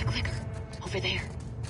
clicker. Over there.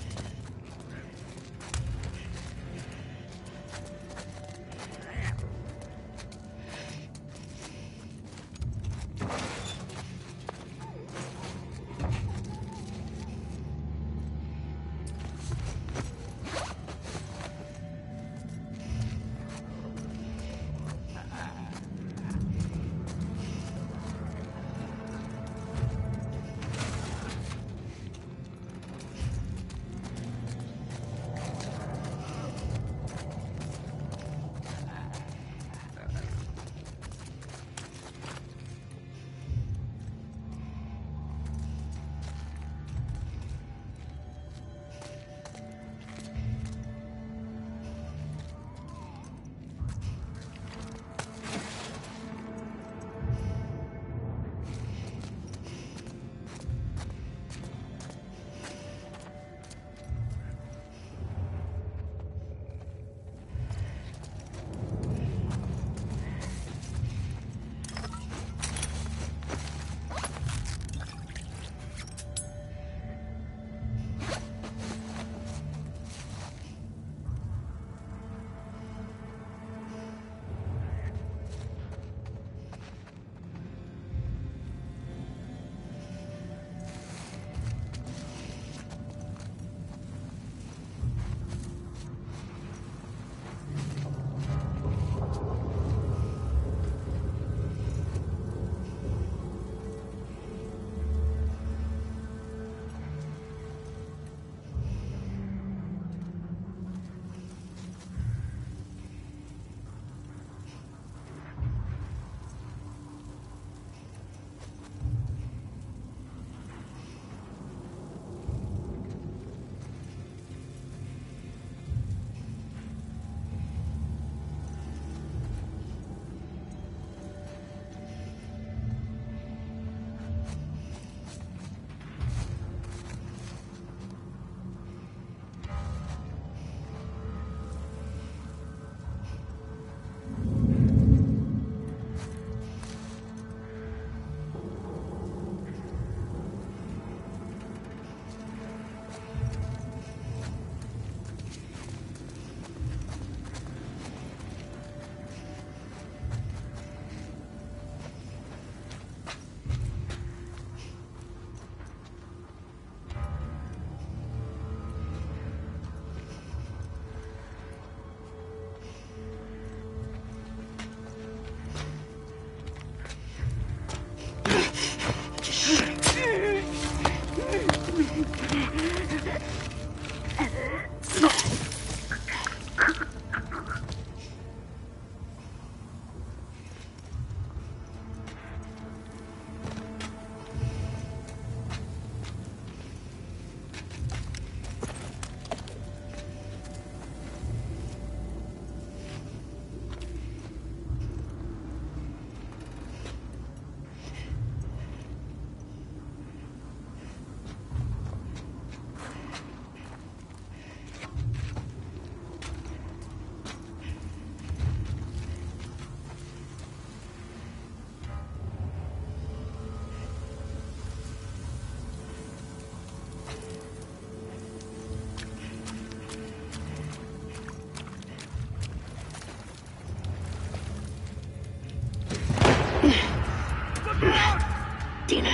Dina.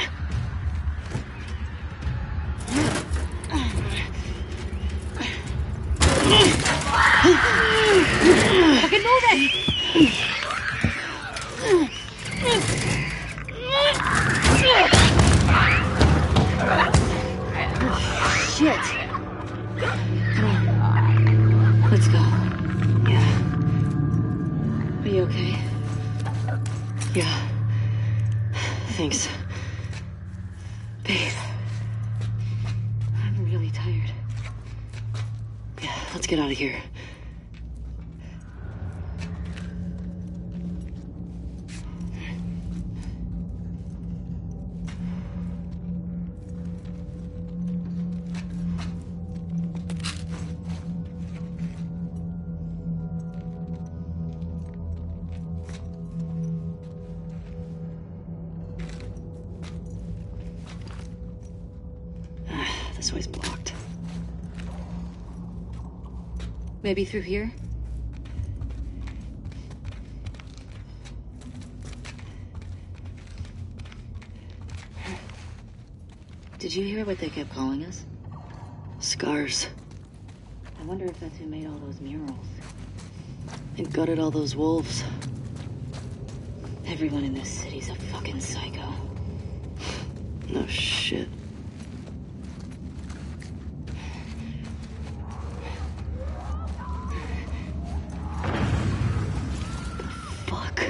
Fucking move it! Shit. Come on. Let's go. Yeah. Are you okay? Yeah. Thanks. Babe. I'm really tired. Yeah, let's get out of here. This way's blocked. Maybe through here? Did you hear what they kept calling us? Scars. I wonder if that's who made all those murals. And gutted all those wolves. Everyone in this city's a fucking psycho. No shit. Fuck.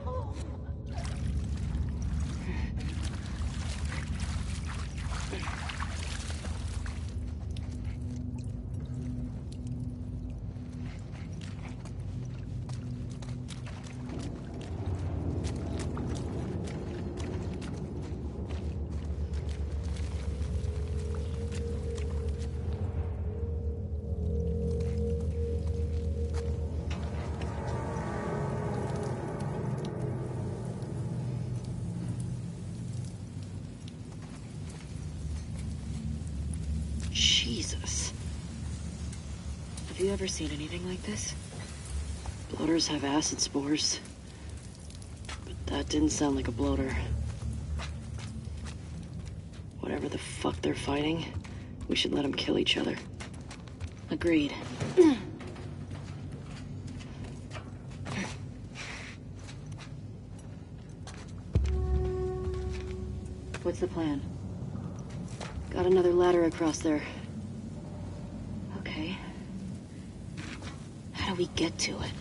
Jesus. Have you ever seen anything like this? Bloaters have acid spores. But that didn't sound like a bloater. Whatever the fuck they're fighting, we should let them kill each other. Agreed. What's the plan? Got another ladder across there. Okay. How do we get to it?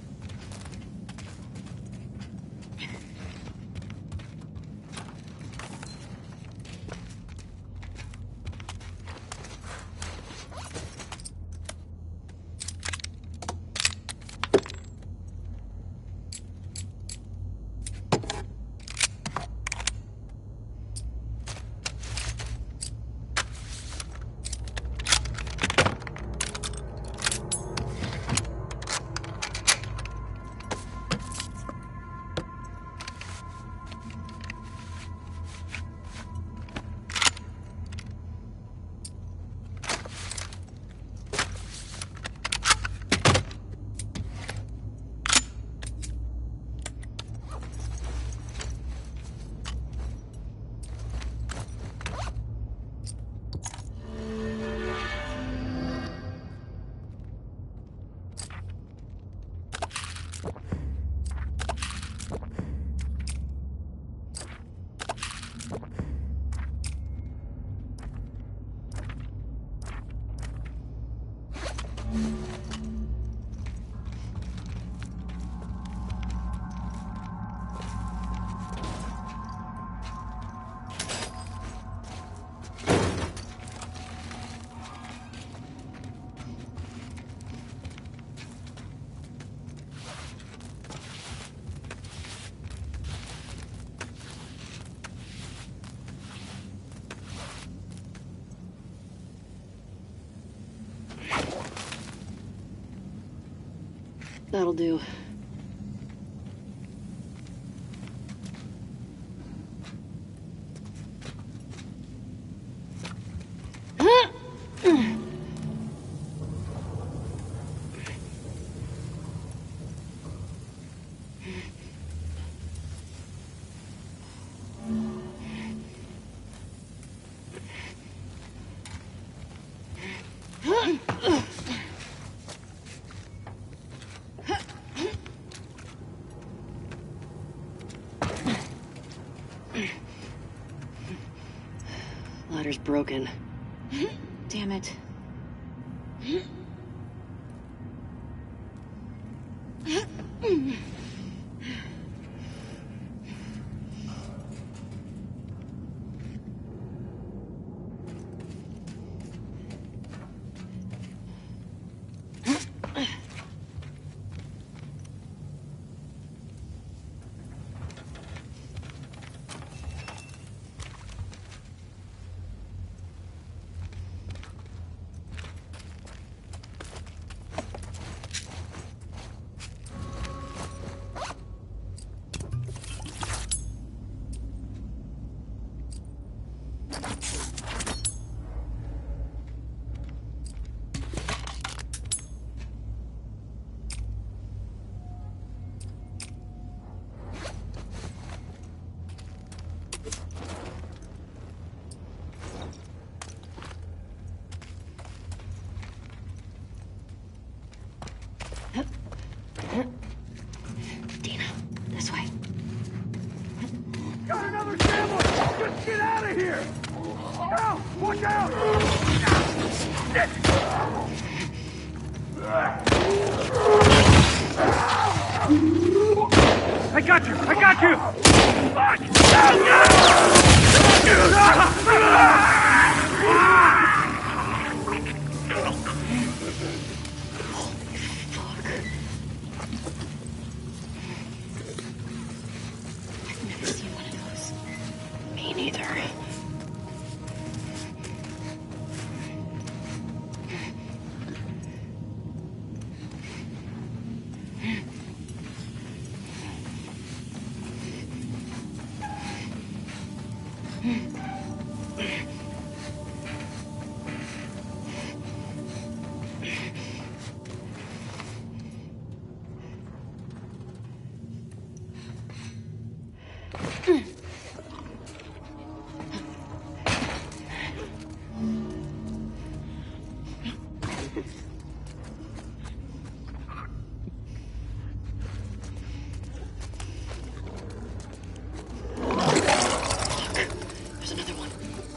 That'll do. Ladder's broken. Damn it. Get out of here! Ow! Watch out! I got you! I got you! Fuck! Me neither. There's another one.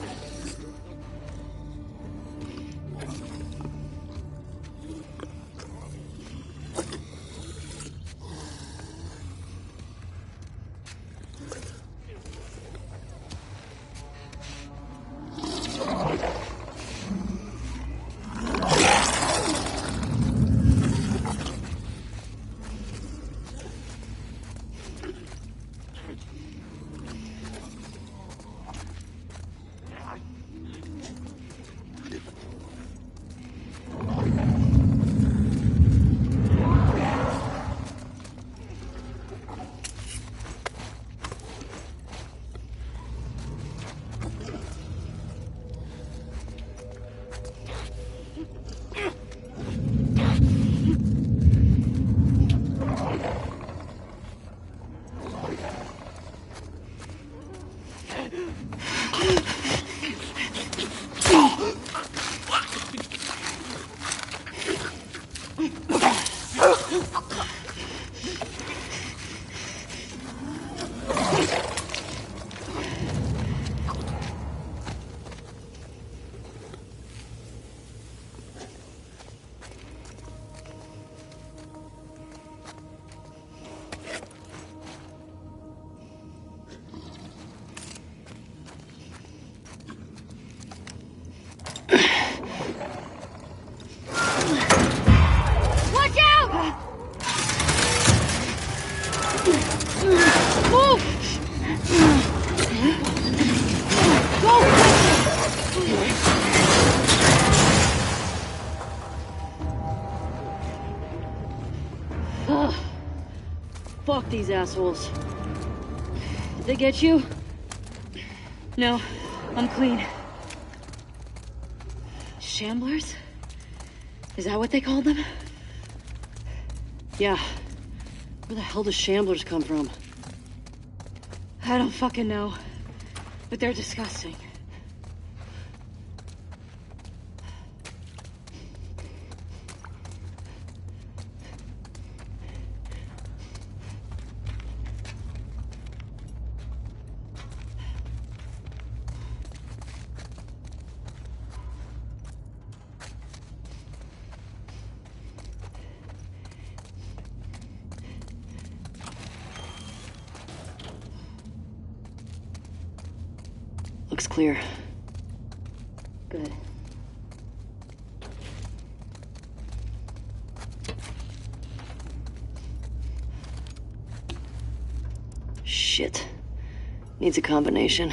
Watch out! Move! Ugh. Fuck these assholes. Did they get you? No, I'm clean. Shamblers? Is that what they called them? Yeah. Where the hell do shamblers come from? I don't fucking know, but they're disgusting. Looks clear. Good. Shit. Needs a combination.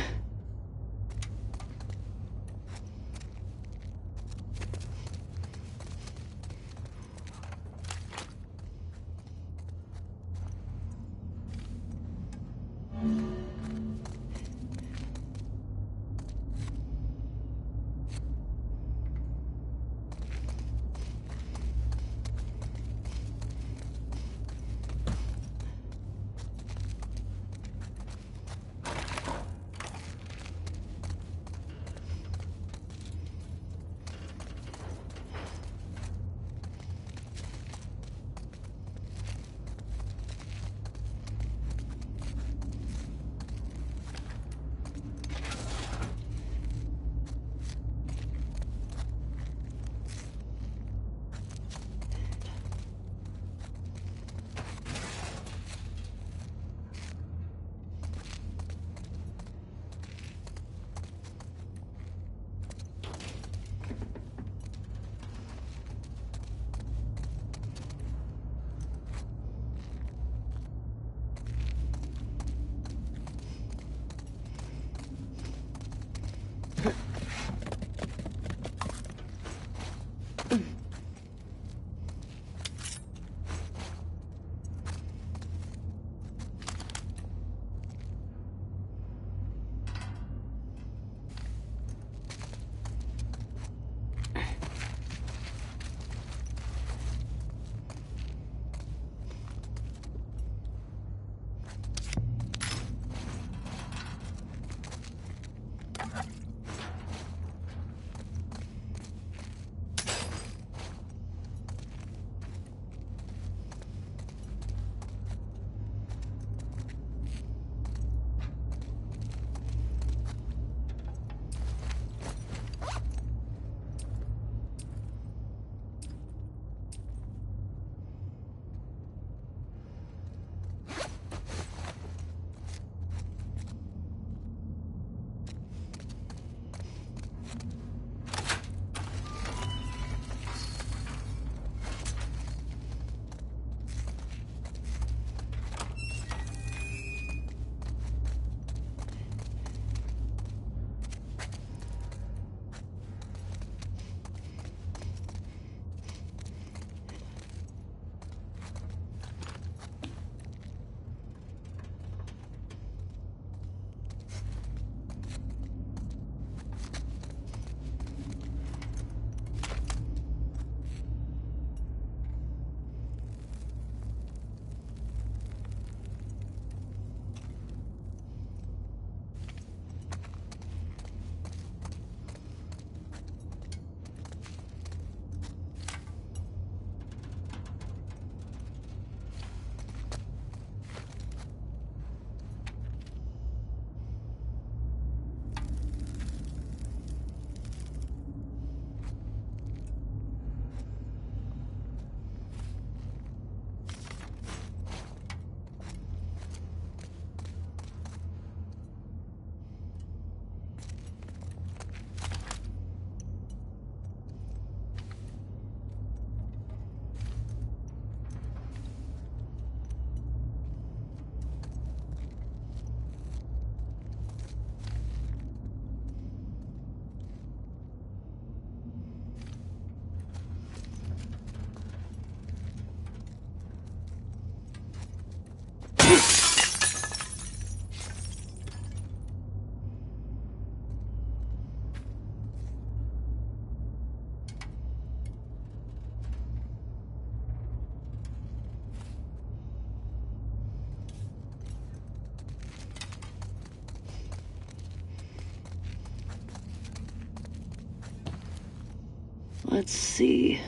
Let's see.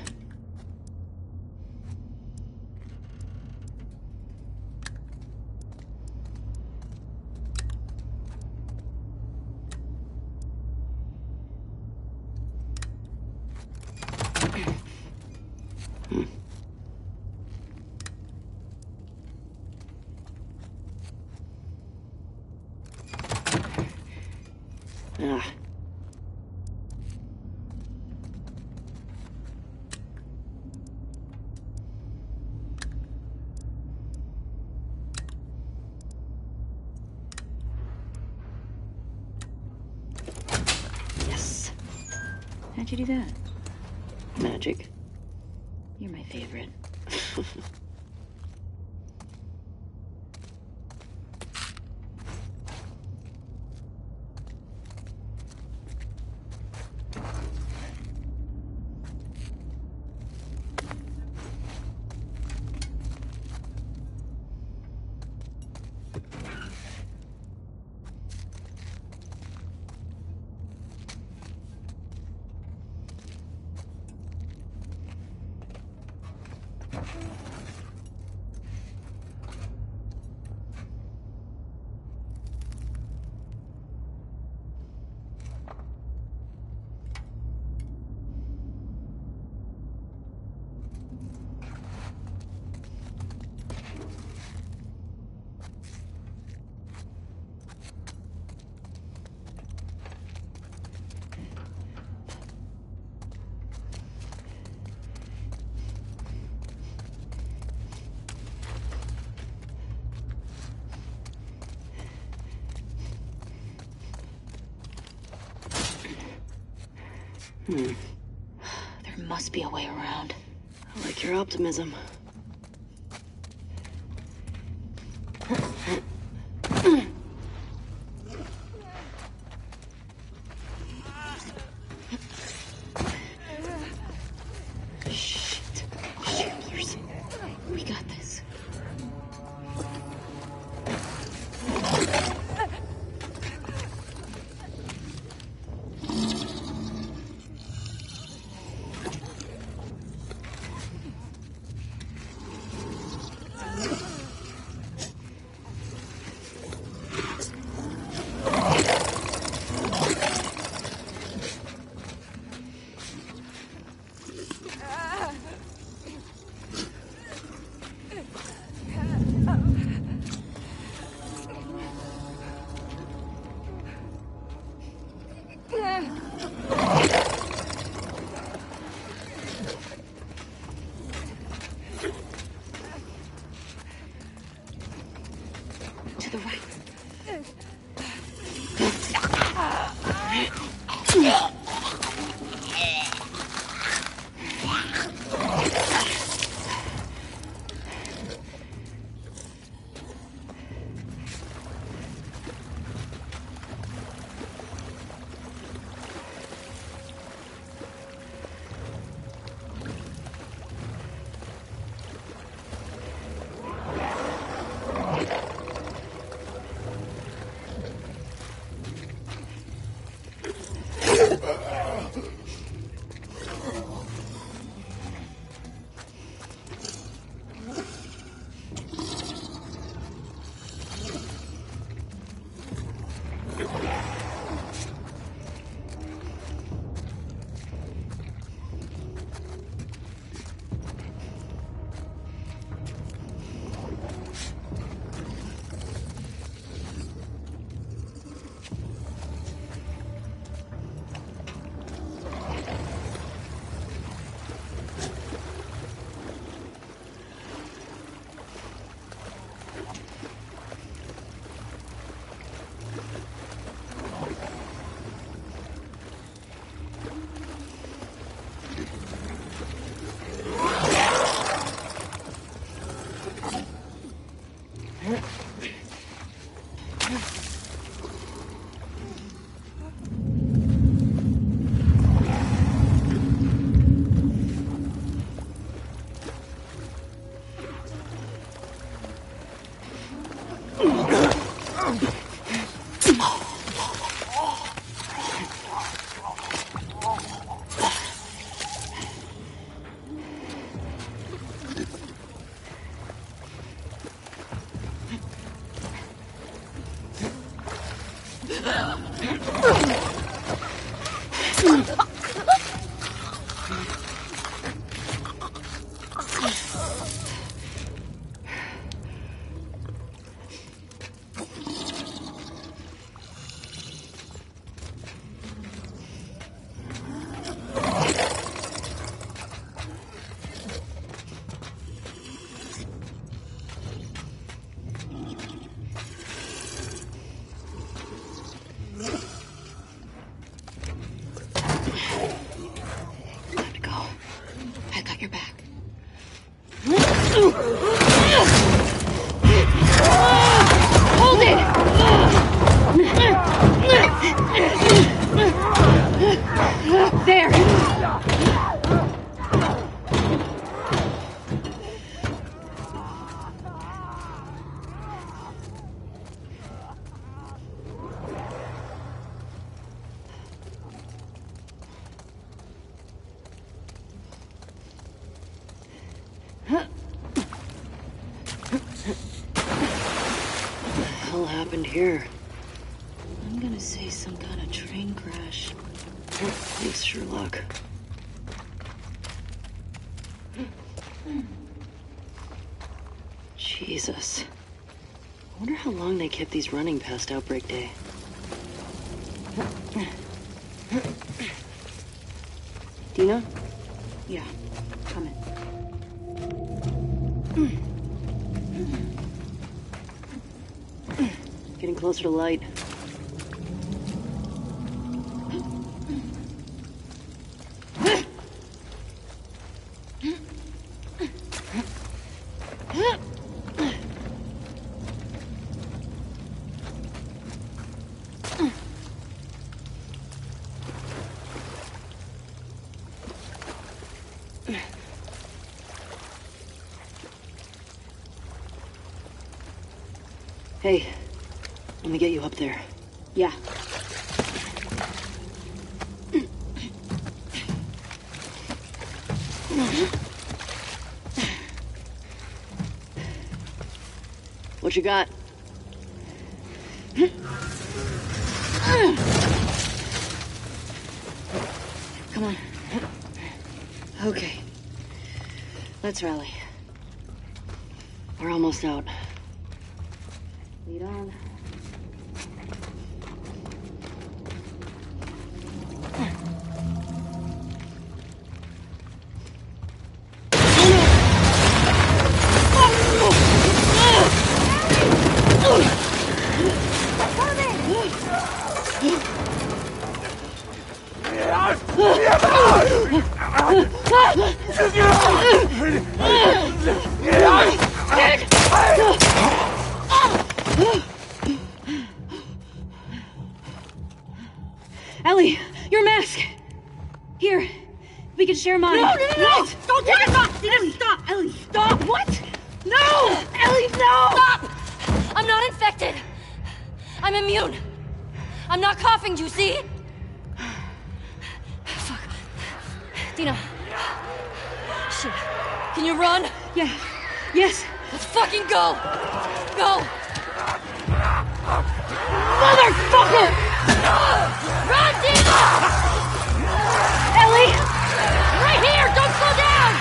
Ah. Yes. How'd you do that? Magic. You're my favorite. There must be a way around. I like your optimism. Shit. Shamblers. We got this. To the right. Here. I'm gonna say some kind of train crash. Thanks, Sherlock. Jesus. I wonder how long they kept these running past outbreak day. Dina? Yeah, coming. Getting closer to light. Hey, let me get you up there. Yeah. What you got? Come on. Okay. Let's rally. We're almost out. Lead on. Ellie, your mask! Here, we can share mine. No! What? Don't take it back! Ellie, stop! Ellie, stop! What? No! Ellie, no! Stop! I'm not infected. I'm immune. I'm not coughing, do you see? Fuck. Dina. Shit. Can you run? Yeah. Yes. Let's fucking go! Go! Motherfucker! Run, Dina! Ellie! Right here! Don't slow down!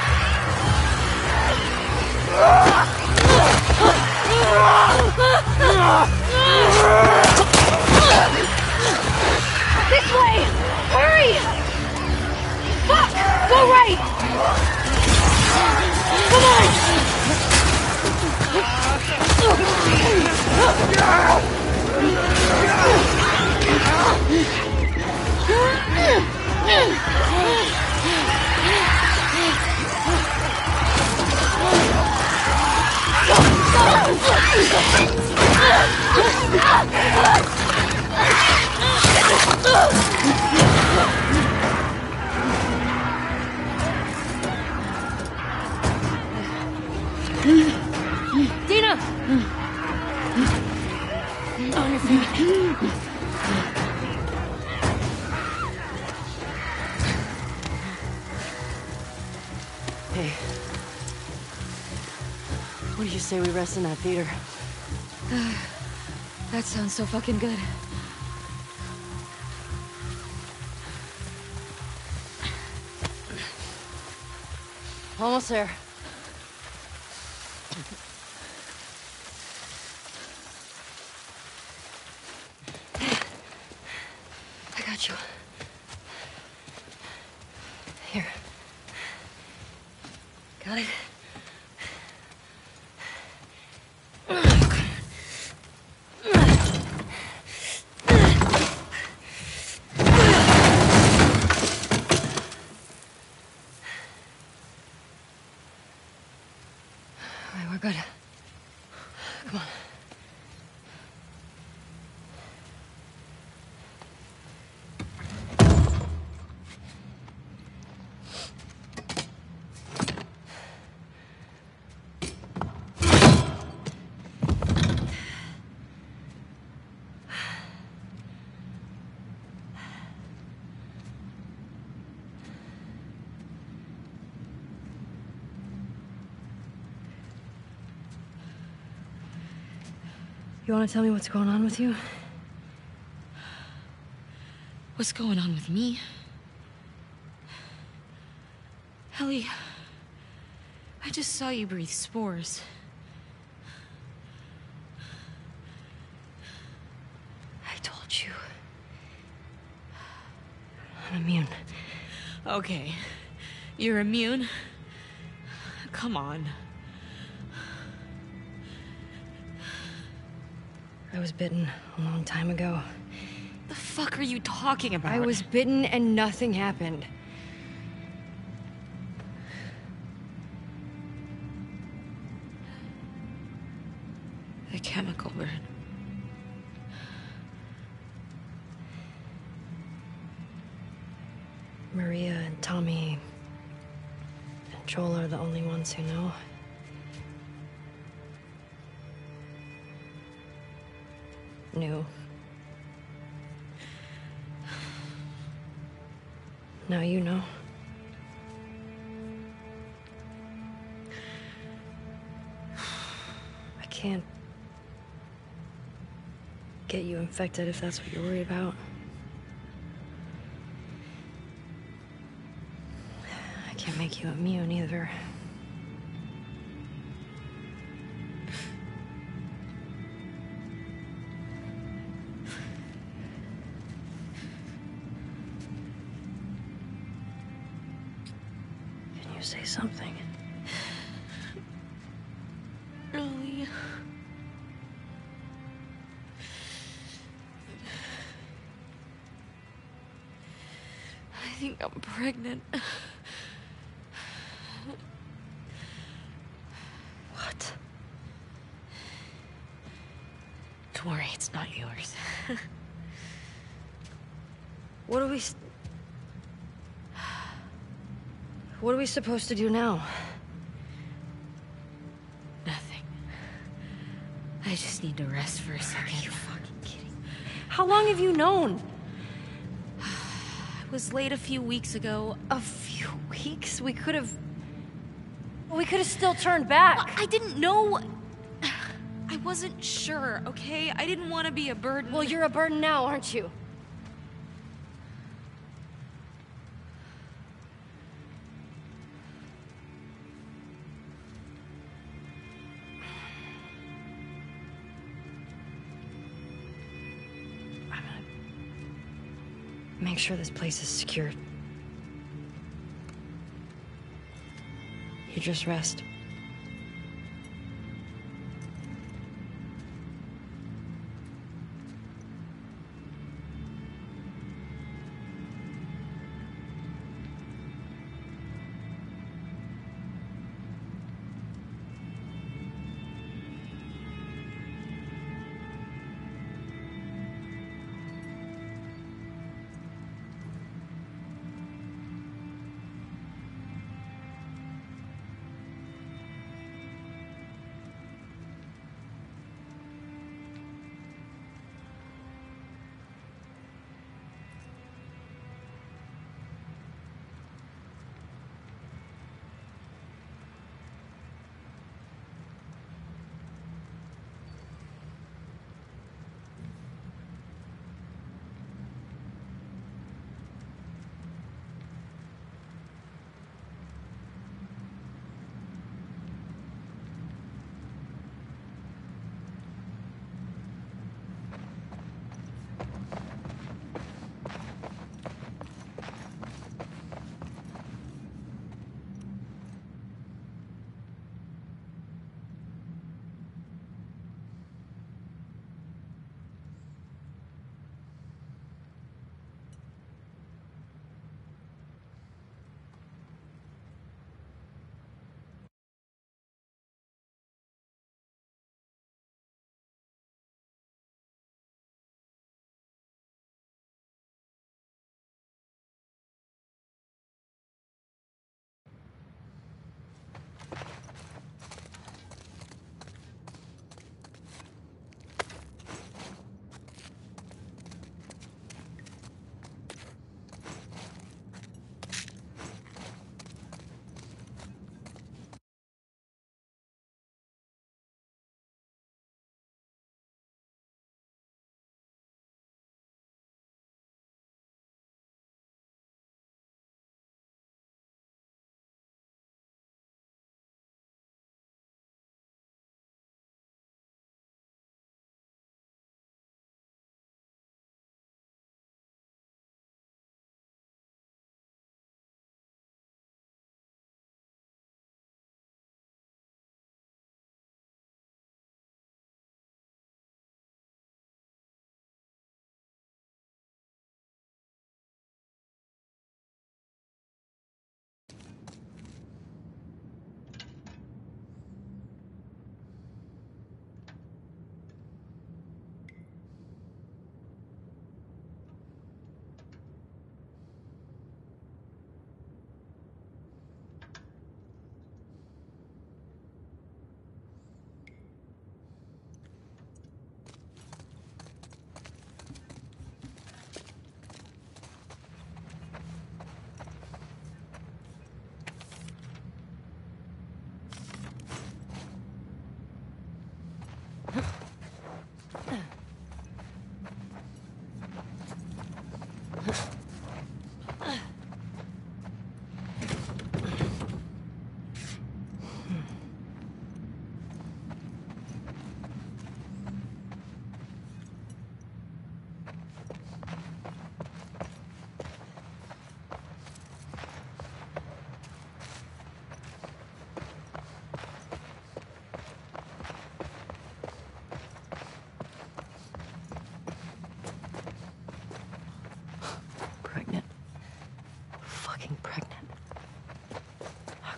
This way! Hurry! Fuck! Go right! Come Dina! On your feet. Hey. What do you say we rest in that theater? That sounds so fucking good. Almost there. I got you. Here. Got it? All right, we're good. Come on. You want to tell me what's going on with you? What's going on with me? Ellie, I just saw you breathe spores. I told you. I'm immune. Okay, you're immune? Come on. I was bitten a long time ago. The fuck are you talking about? I was bitten and nothing happened. The chemical burn. Maria and Tommy and Joel are the only ones who know. Knew. Now you know. I can't get you infected if that's what you're worried about. I can't make you immune either. Can you say something? Really? I think I'm pregnant. What? Don't worry, it's not yours. What are we... What are we supposed to do now? Nothing. I just need to rest for a second. Are you fucking kidding? How long have you known? I was late a few weeks ago. A few weeks? We could have still turned back. I didn't know. I wasn't sure, okay? I didn't want to be a burden. Well, you're a burden now, aren't you? I'm gonna make sure this place is secured. You just rest.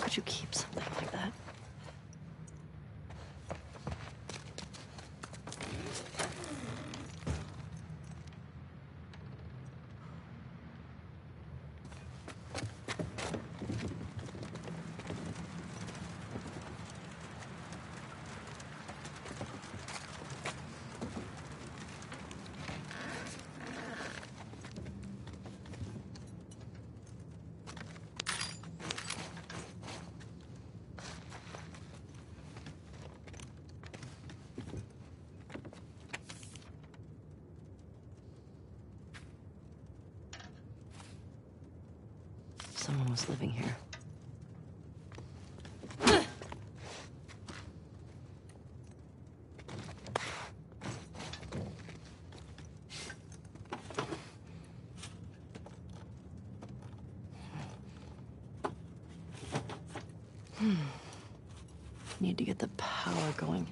could you keep something like that? Someone was living here. Need to get the power going.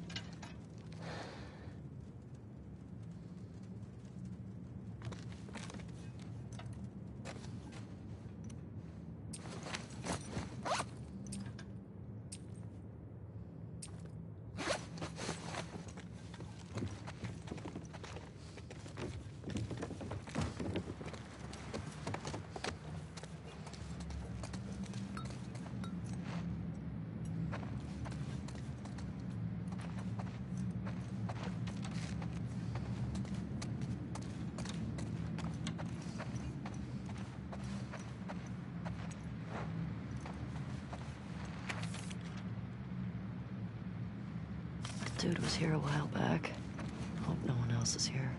Dude was here a while back. Hope no one else is here.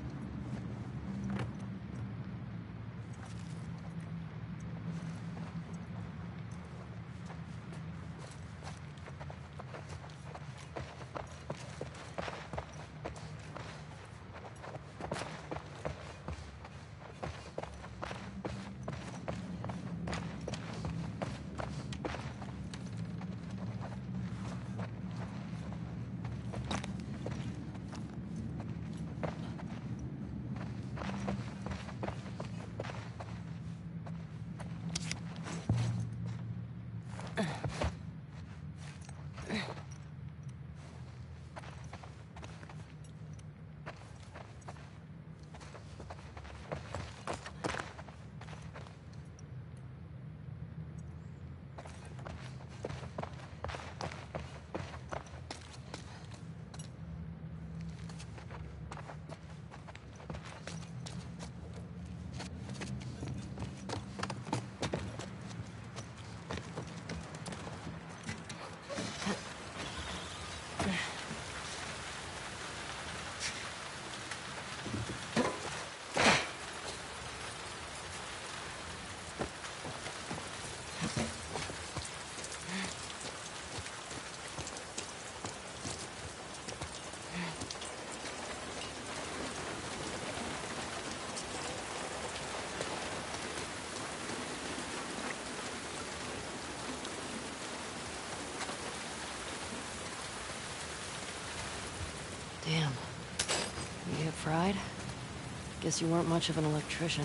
Damn. You get fried? Guess you weren't much of an electrician.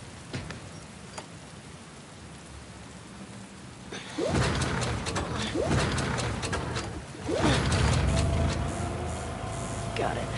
Got it.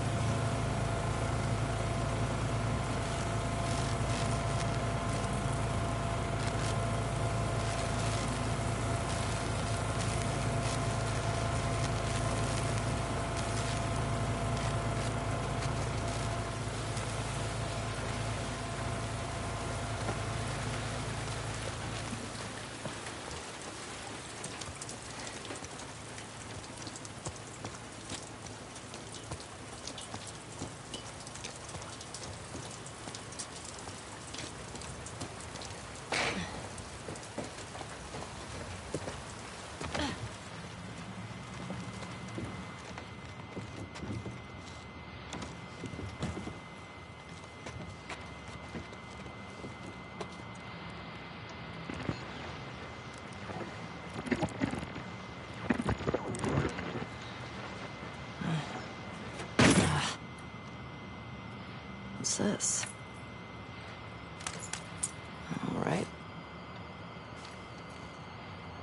What's this? All right.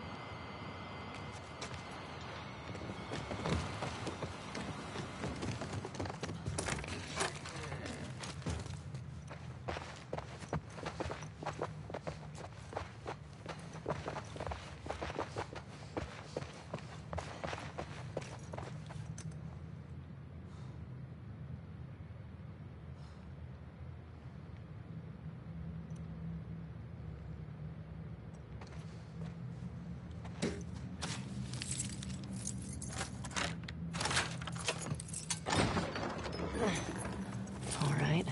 All right.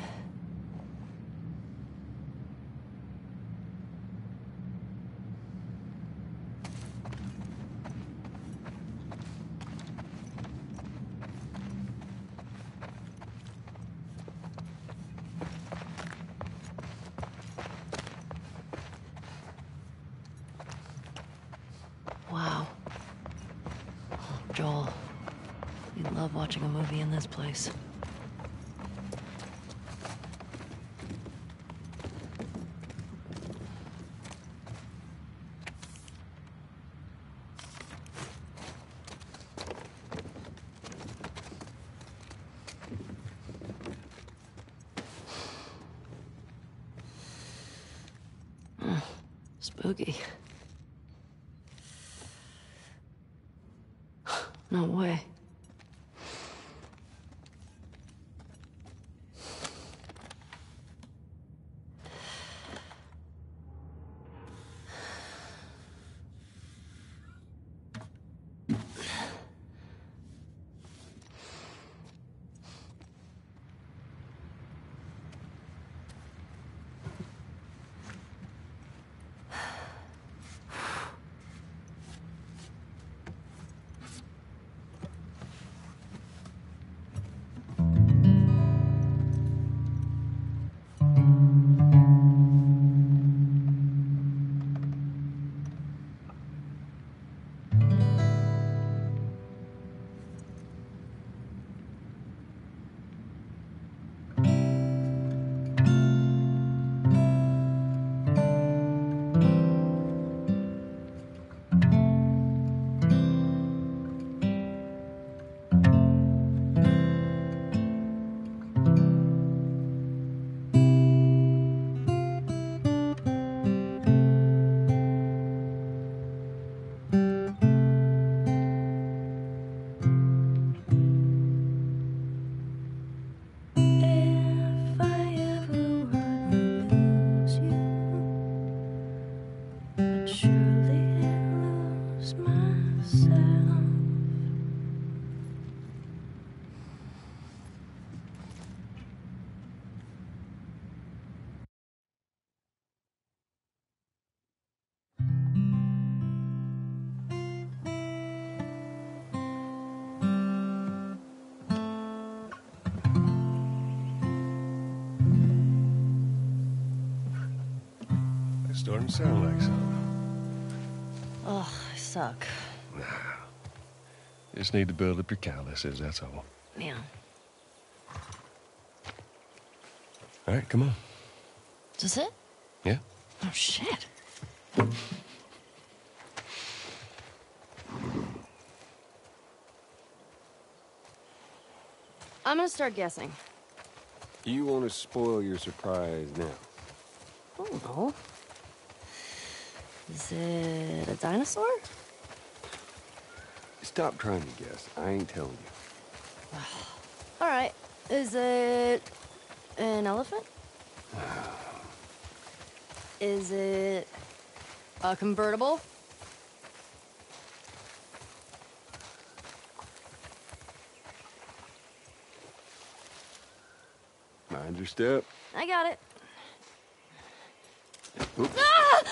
Wow. Oh, Joel, you'd love watching a movie in this place. Spooky. No way. Starting to sound like something. Ugh, I suck. Nah. Just need to build up your calluses, that's all. Yeah. All right, come on. Is this it? Yeah? Oh, shit. I'm gonna start guessing. You want to spoil your surprise now? I don't know. Is it a dinosaur? Stop trying to guess. I ain't telling you. All right. Is it an elephant? Is it a convertible? Mind your step. I got it. Oop. Ah!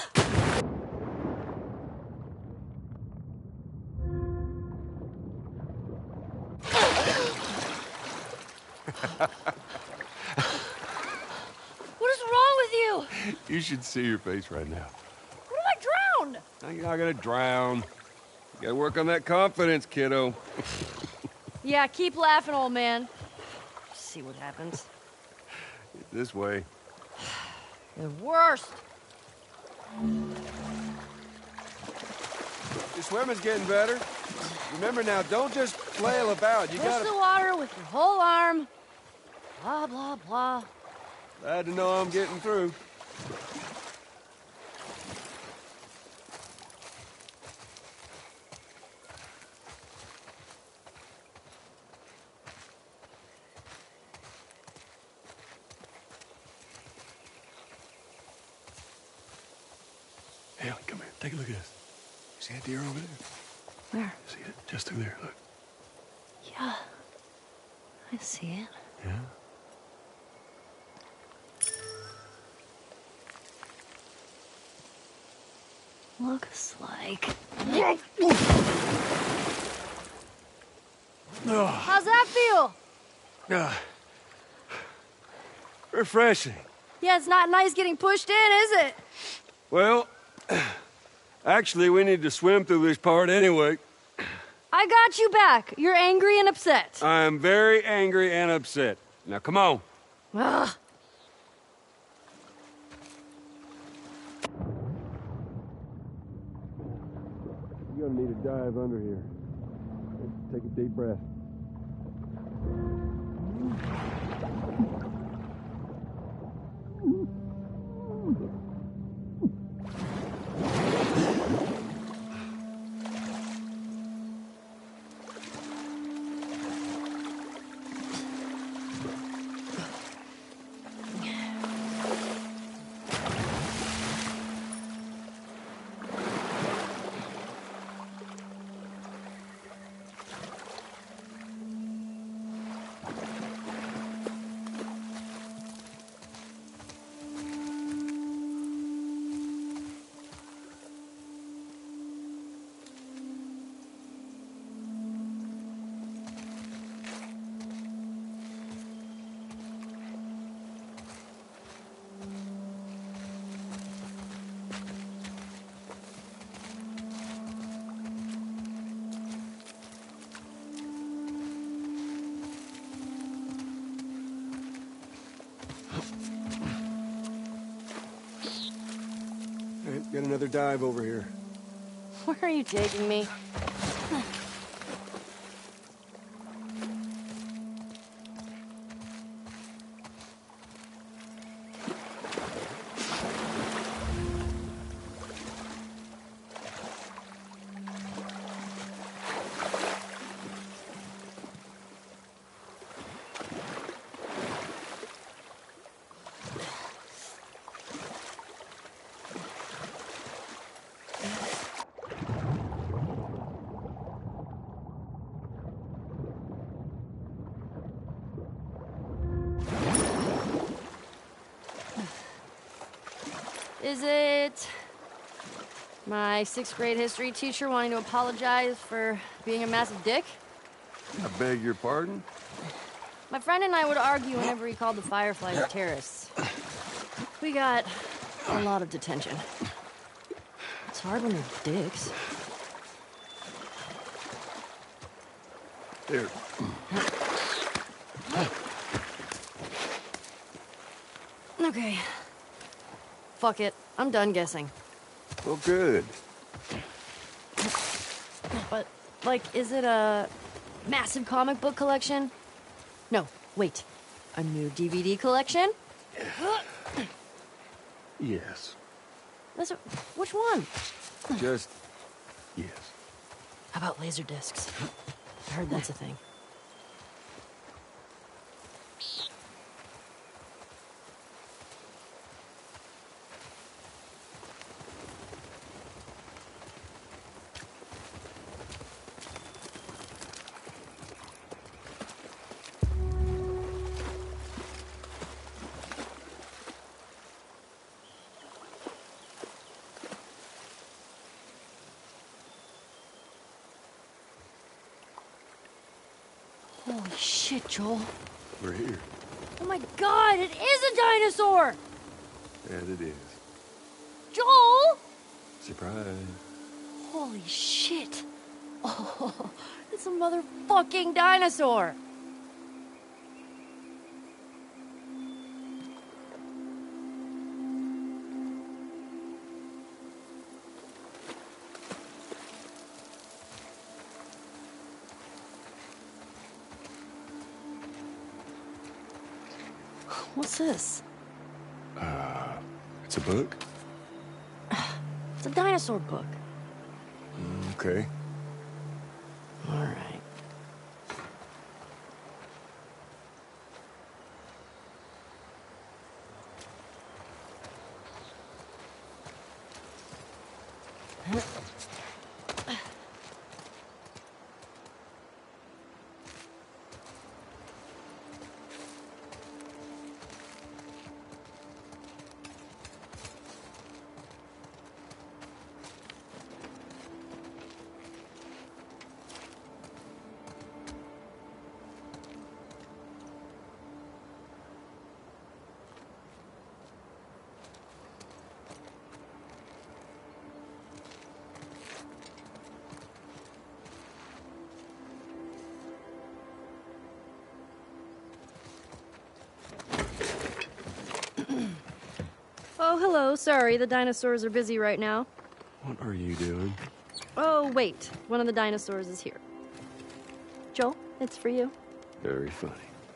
What is wrong with you? You should see your face right now. What if I drown? No, you're not gonna drown. You gotta work on that confidence, kiddo. Yeah, keep laughing, old man. See what happens. This way. The worst. Your swimming's getting better. Remember now, don't just flail about. You Push gotta... the water with your whole arm. Blah, blah, blah. Glad to know I'm getting through. Haley, come here. Take a look at this. See that deer over there? Where? See it? Just through there. Look. Yeah. I see it. Yeah? Looks like... How's that feel? Refreshing. Yeah, it's not nice getting pushed in, is it? Well, actually, we need to swim through this part anyway. I got you back. You're angry and upset. I am very angry and upset. Now, come on. Ugh. You're gonna need a dive under here. Take a deep breath. All right, got another dive over here. Where are you taking me? Is it my 6th grade history teacher wanting to apologize for being a massive dick? I beg your pardon? My friend and I would argue whenever he called the Fireflies terrorists. We got a lot of detention. It's hard when they're dicks. There. Okay. Fuck it. I'm done guessing. Well, good. But, like, is it a massive comic book collection? No, wait. A new DVD collection? Yes. Which one? Just yes. How about laser discs? I heard that's a thing. Holy shit, Joel. We're here. Oh my god, it is a dinosaur! As it is. Joel! Surprise. Holy shit. Oh, it's a motherfucking dinosaur! What's this? It's a book? It's a dinosaur book. Okay. All right. Oh, hello. Sorry, the dinosaurs are busy right now. What are you doing? Oh, wait. One of the dinosaurs is here. Joel, it's for you. Very funny.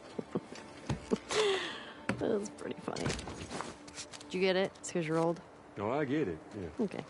That was pretty funny. Did you get it? It's because you're old? Oh, I get it, yeah. Okay.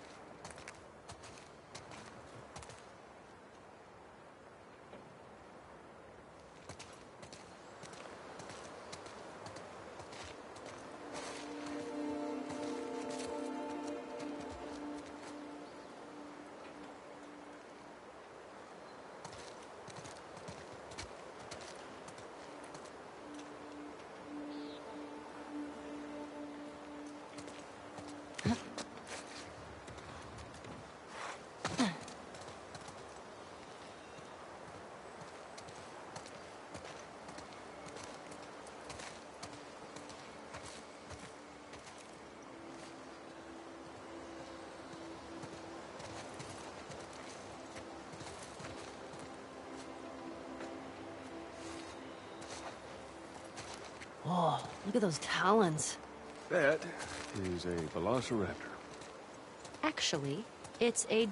Whoa, look at those talons. That is a velociraptor. Actually, it's a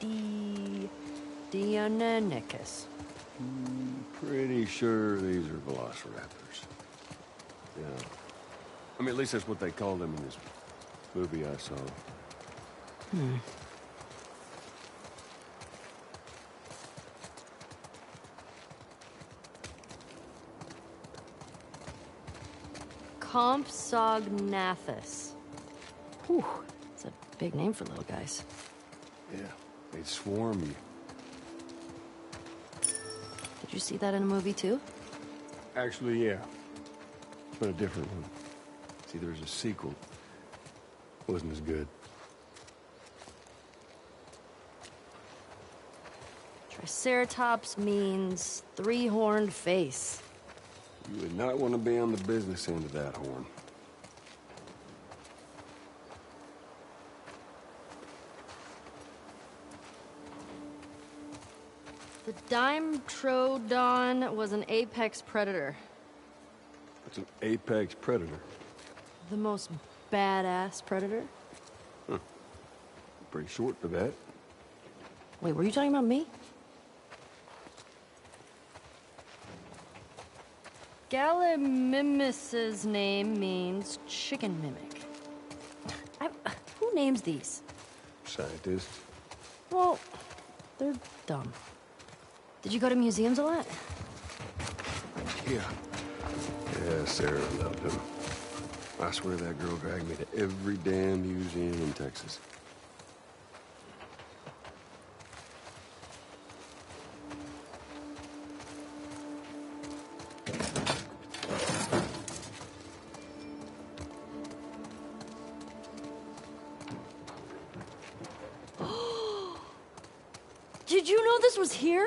Deinonychus. Pretty sure these are velociraptors. Yeah. I mean, at least that's what they called them in this movie I saw. Compsognathus. Whew, it's a big name for little guys. Yeah, they'd swarm you. Did you see that in a movie too? Actually, yeah. But a different one. See, there's a sequel. Wasn't as good. Triceratops means three-horned face. You would not want to be on the business end of that horn. The Dimetrodon was an apex predator. It's an apex predator. The most badass predator. Pretty short for that. Wait, were you talking about me? Gallimimus's name means chicken mimic. Who names these? Scientists. Well, they're dumb. Did you go to museums a lot? Yeah. Yeah, Sarah loved him. I swear that girl dragged me to every damn museum in Texas. Did you know this was here?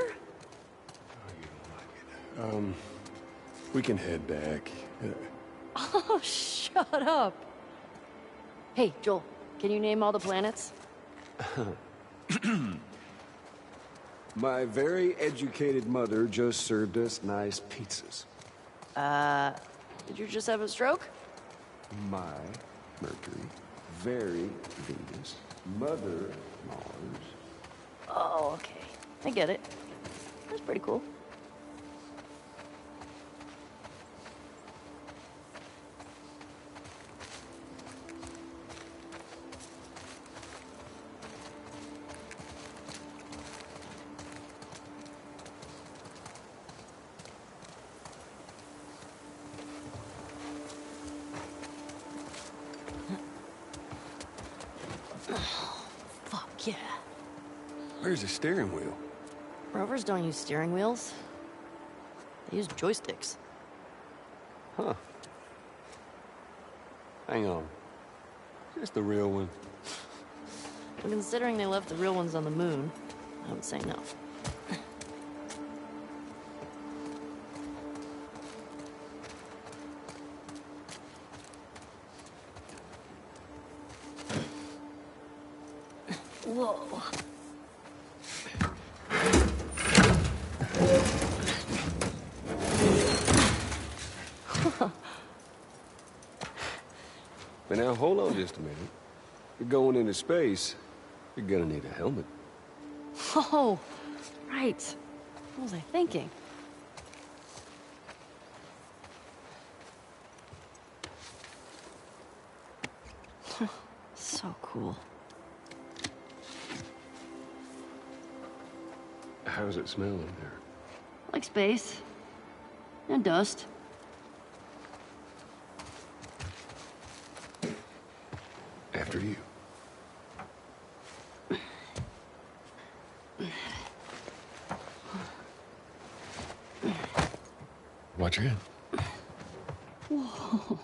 We can head back. Oh, shut up. Hey, Joel, can you name all the planets? My very educated mother just served us nice pizzas. Did you just have a stroke? My Mercury, very Venus, mother Mars. Oh, okay. I get it. That's pretty cool. Fuck yeah. Where's the steering wheel? Rovers don't use steering wheels. They use joysticks. Huh. Hang on. Is this the real one? Well, considering they left the real ones on the moon, I would say no. Whoa. But now, hold on just a minute. You're going into space, you're gonna need a helmet. Oh, right. What was I thinking? So cool. How's it smell in there? Like space. And dust. After you. Watch your head. Whoa.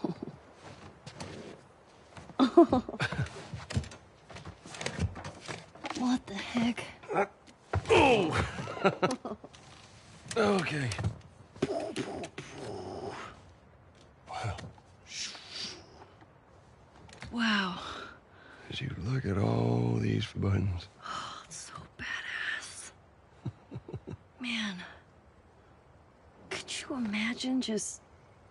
What the heck? Oh! Okay. Wow. Wow. As you look at all these buttons. Oh, it's so badass. Man. Could you imagine just...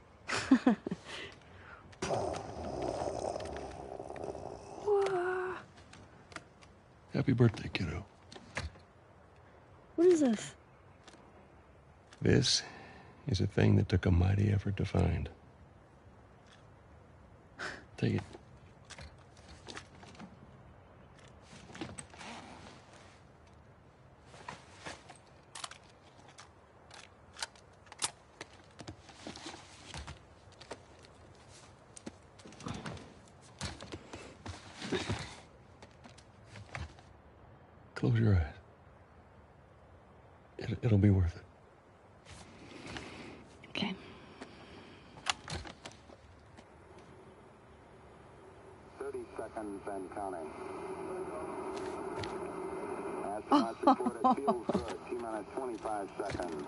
Happy birthday, kiddo. What is this? This is a thing that took a mighty effort to find. Take it. Close your eyes. It'll be worth it. Okay. Seconds and counting. Astronauts report it feels good. 2 minutes, 25 seconds.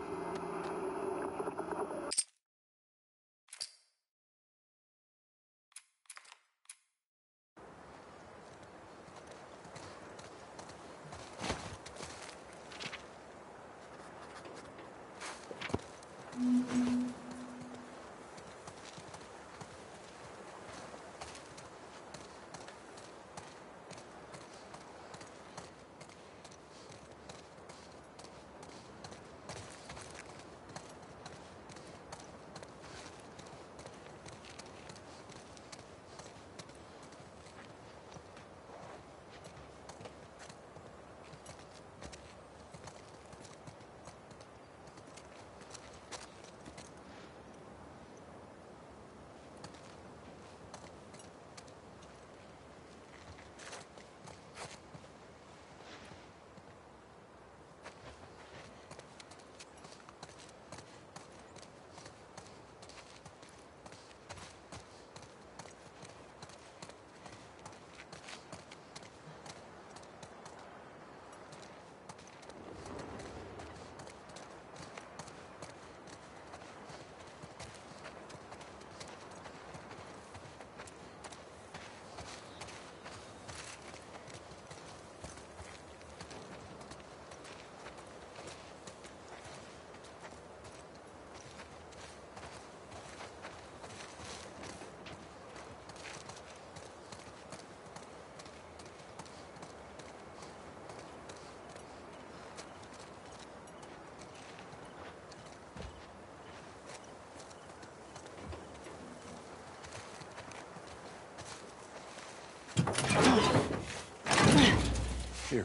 Here.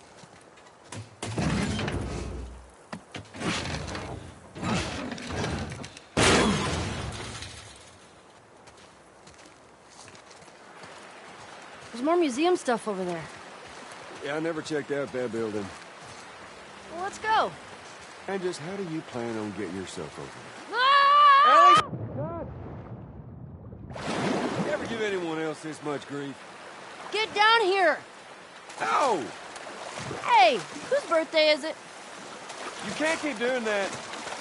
There's more museum stuff over there. Yeah, I never checked out that building. Well, let's go. And just how do you plan on getting yourself over there? Ah! You ever give anyone else this much grief? Get down here. No! Hey, whose birthday is it? You can't keep doing that.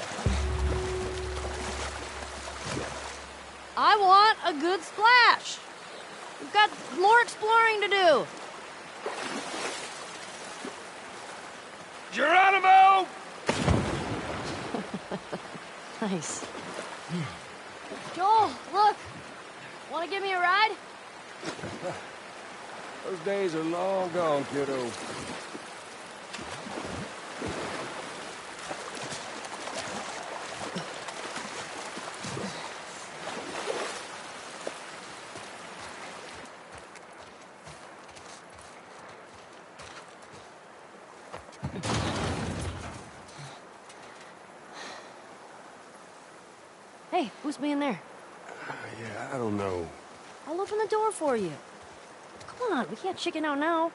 I want a good splash. We've got more exploring to do. Geronimo! Nice. Joel, look. Want to give me a ride? Those days are long gone, kiddo. Hey, who's being there? Yeah, I don't know. I'll open the door for you. Come on, we can't chicken out now.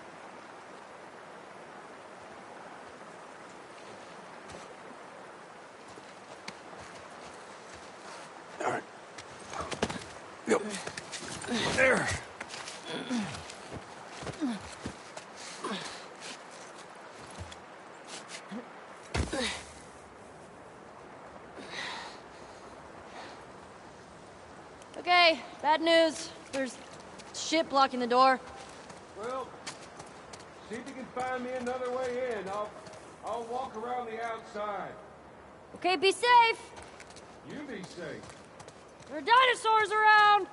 All right. Go. There. Okay, bad news. There's shit blocking the door. Well, see if you can find me another way in. I'll walk around the outside. Okay, be safe. You be safe. There are dinosaurs around.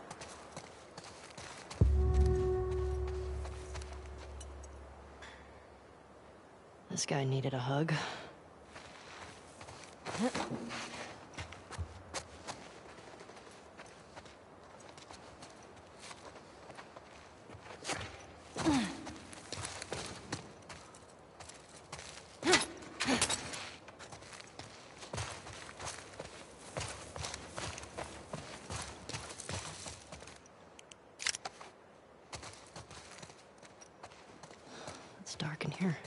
This guy needed a hug. It's dark in here.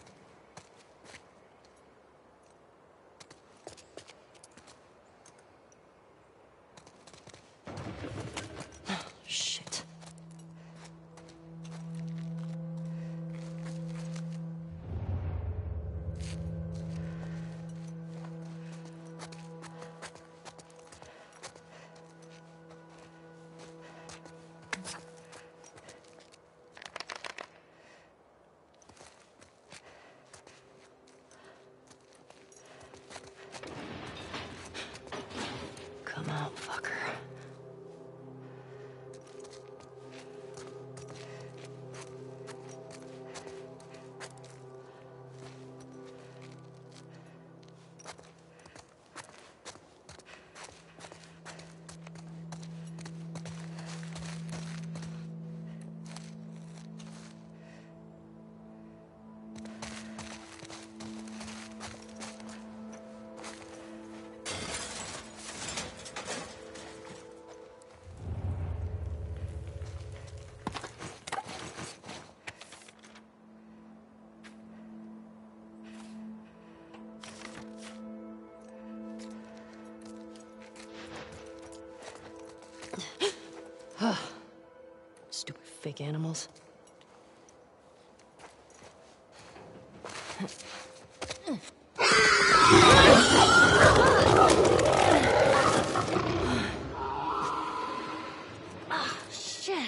Shit. Come out, fucker. Stupid fake animals. Shit.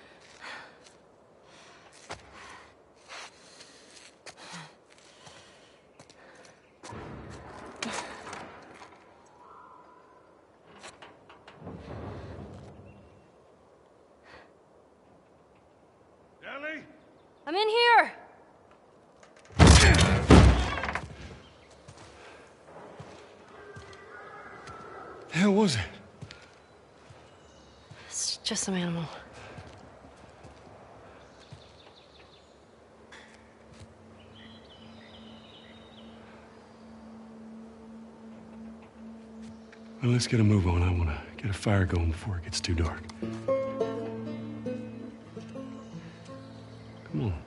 Ellie? I'm in here. The hell was it? It's just some animal. Well, let's get a move on. I want to get a fire going before it gets too dark. Come on.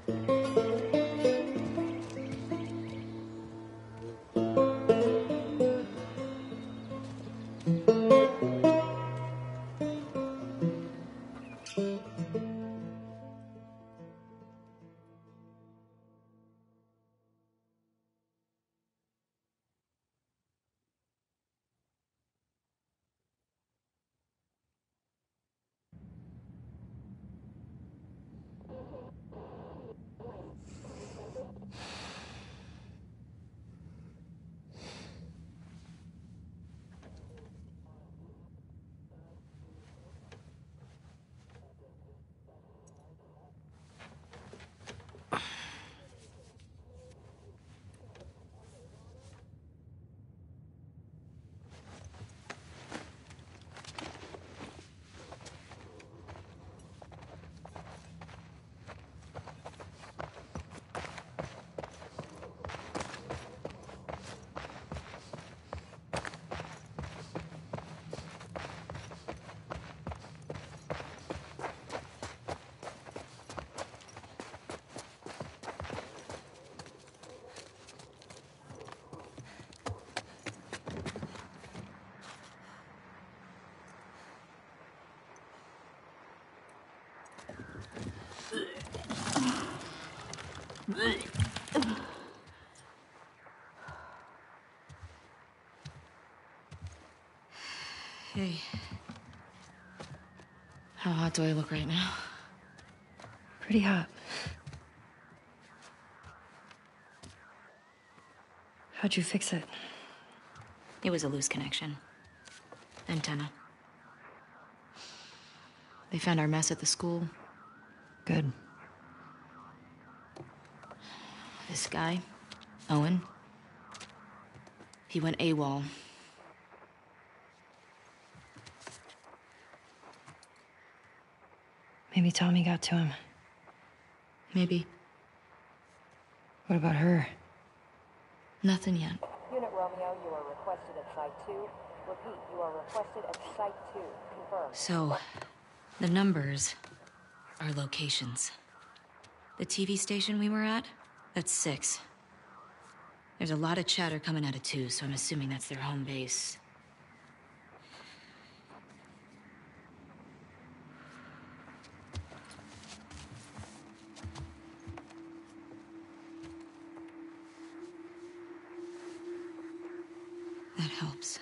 Hey. How hot do I look right now? Pretty hot. How'd you fix it? It was a loose connection. Antenna. They found our mess at the school. Good. This guy, Owen, he went AWOL. Maybe Tommy got to him. Maybe. What about her? Nothing yet. Unit Romeo, you are requested at Site 2. Repeat, you are requested at Site 2. Confirm. So, the numbers are locations. The TV station we were at, that's 6. There's a lot of chatter coming out of 2, so I'm assuming that's their home base. That helps.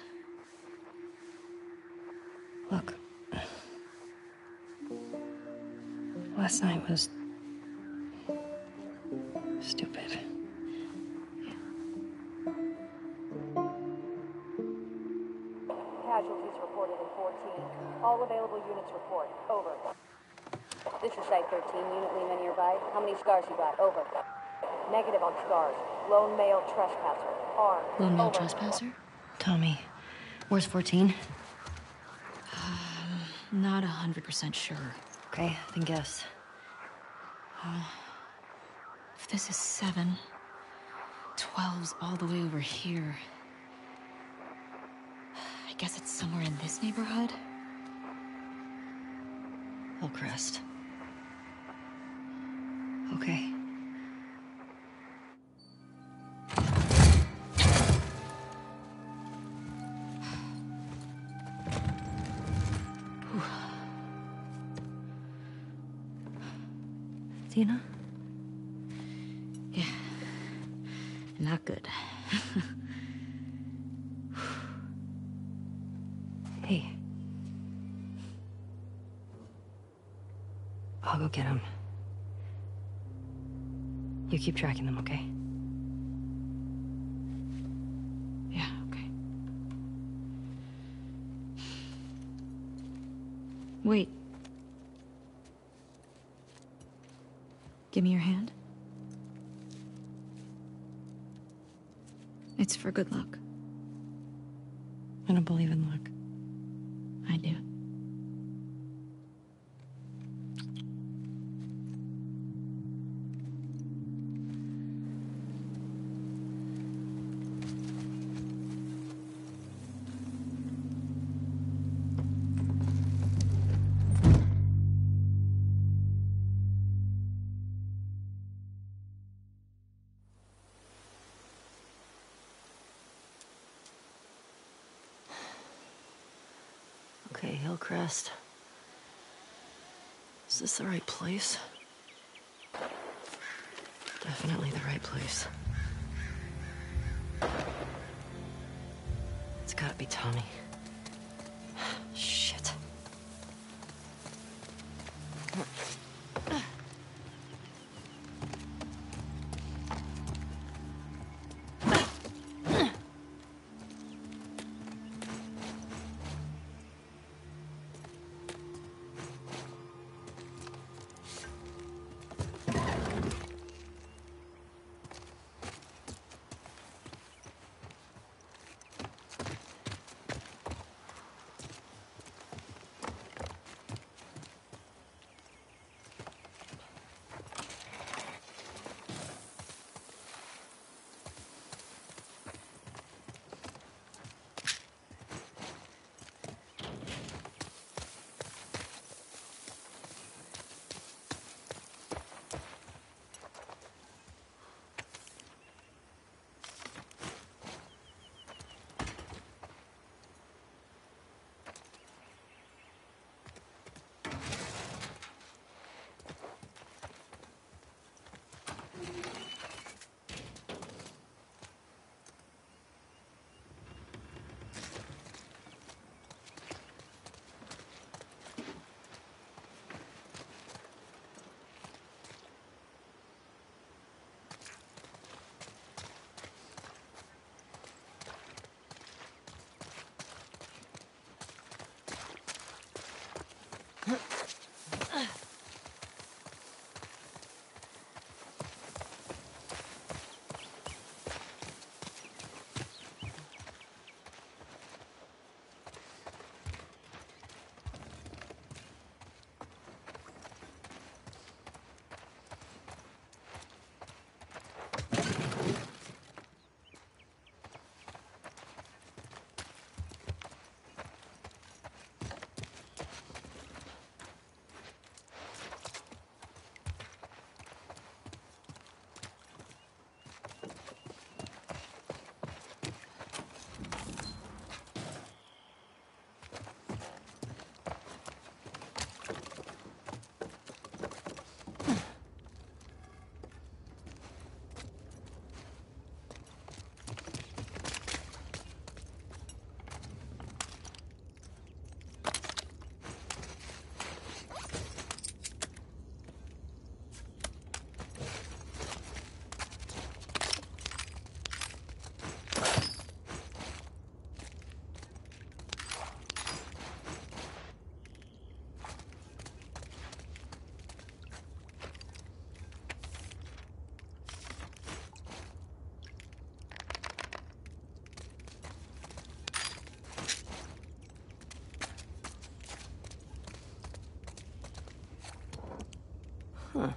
Look. Last night was... stupid. Casualties reported in 14. All available units report. Over. This is Site 13. Unit Lima nearby. How many scars you got? Over. Negative on scars. Lone male trespasser. Armed. Lone male Over. trespasser? Tommy, where's 14? Not 100% sure. Okay, then guess. If this is 7, 12's all the way over here. I guess it's somewhere in this neighborhood? Hillcrest. Okay. Dina? Yeah. Not good. Hey. I'll go get him. You keep tracking them, okay? Yeah, okay. Wait. Give me your hand. It's for good luck. I don't believe in luck. I do. Okay, Hillcrest. Is this the right place? Definitely the right place. It's gotta be Tommy. Shit. Huh.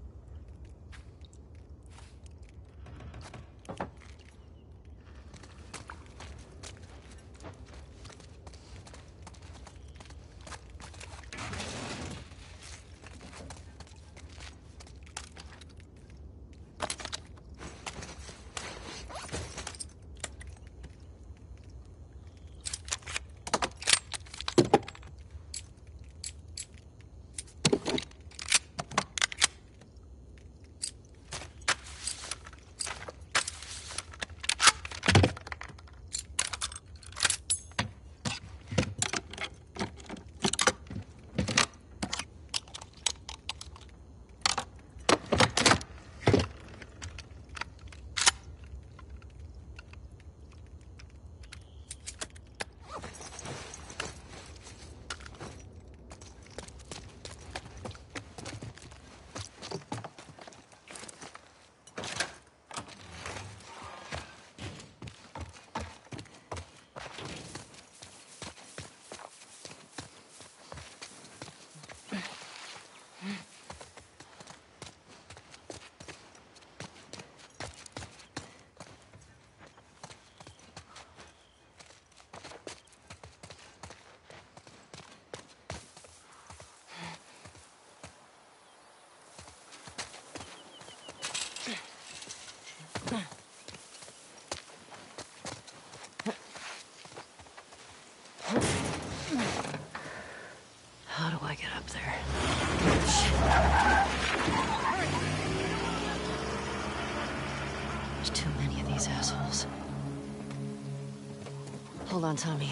How do I get up there? There's too many of these assholes. Hold on, Tommy.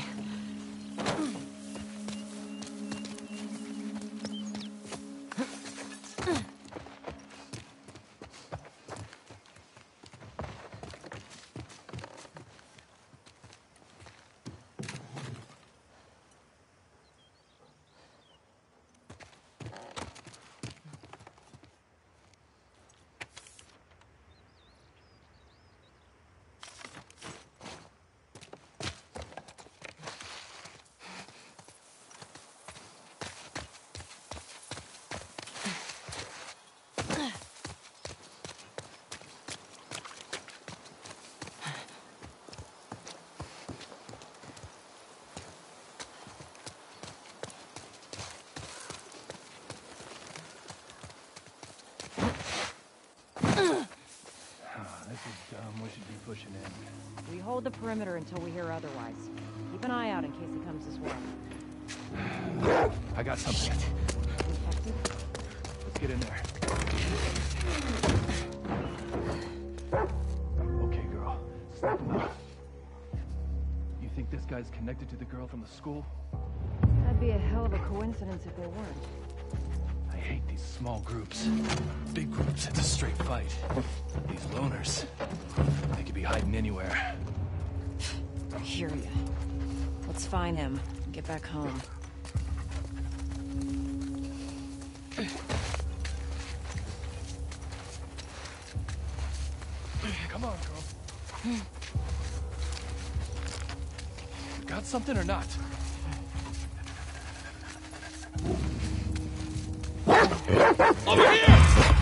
We should be pushing in. We hold the perimeter until we hear otherwise. Keep an eye out in case he comes this way. I got something. Infected? Let's get in there. Okay, girl. Step enough. You think this guy's connected to the girl from the school? That'd be a hell of a coincidence if they weren't. I hate these small groups. Big groups, it's a straight fight. These loners, they could be hiding anywhere. I hear ya. Let's find him and get back home. something or not? Over here!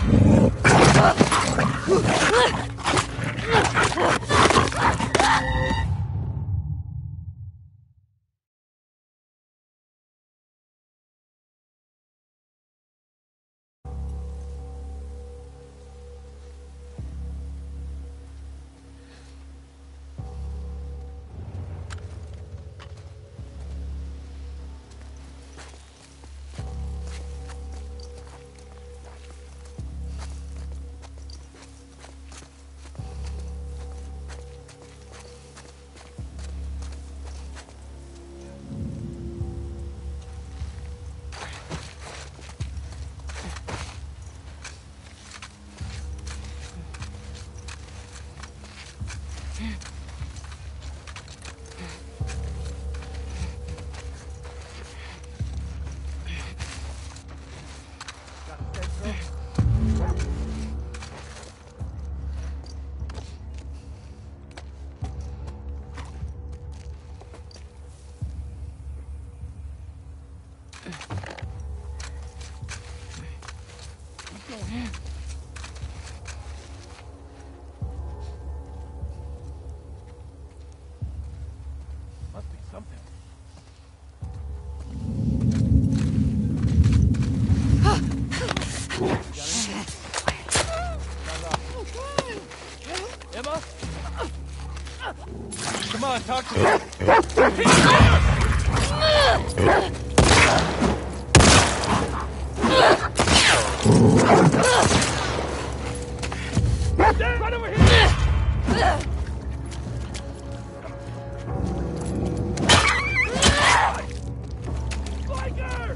Must be something. Emma? Come on, talk to me. Right over here! Biker!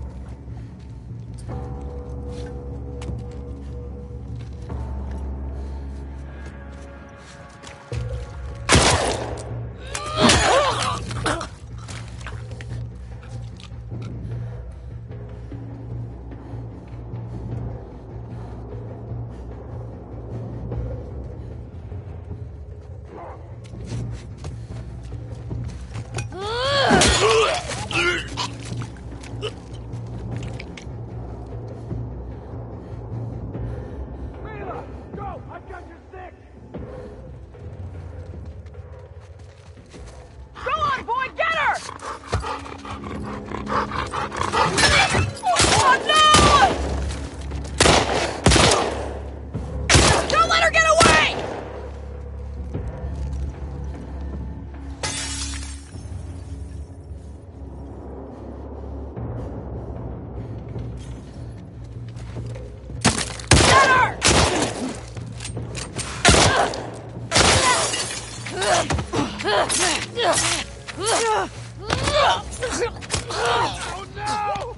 Oh no!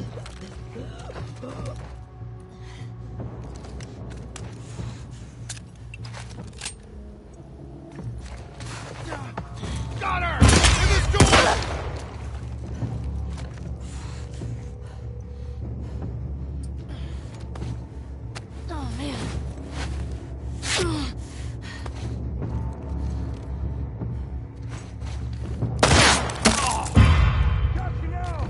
Got her! In this door! Oh, man. Got you now!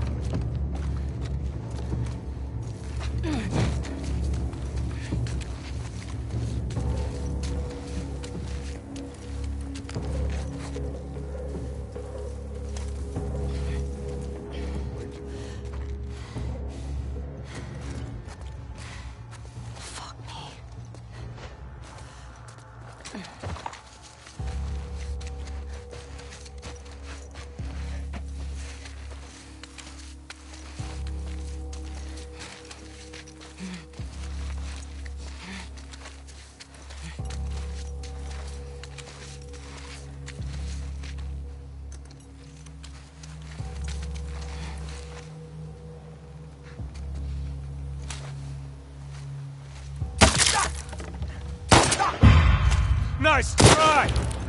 Nice try!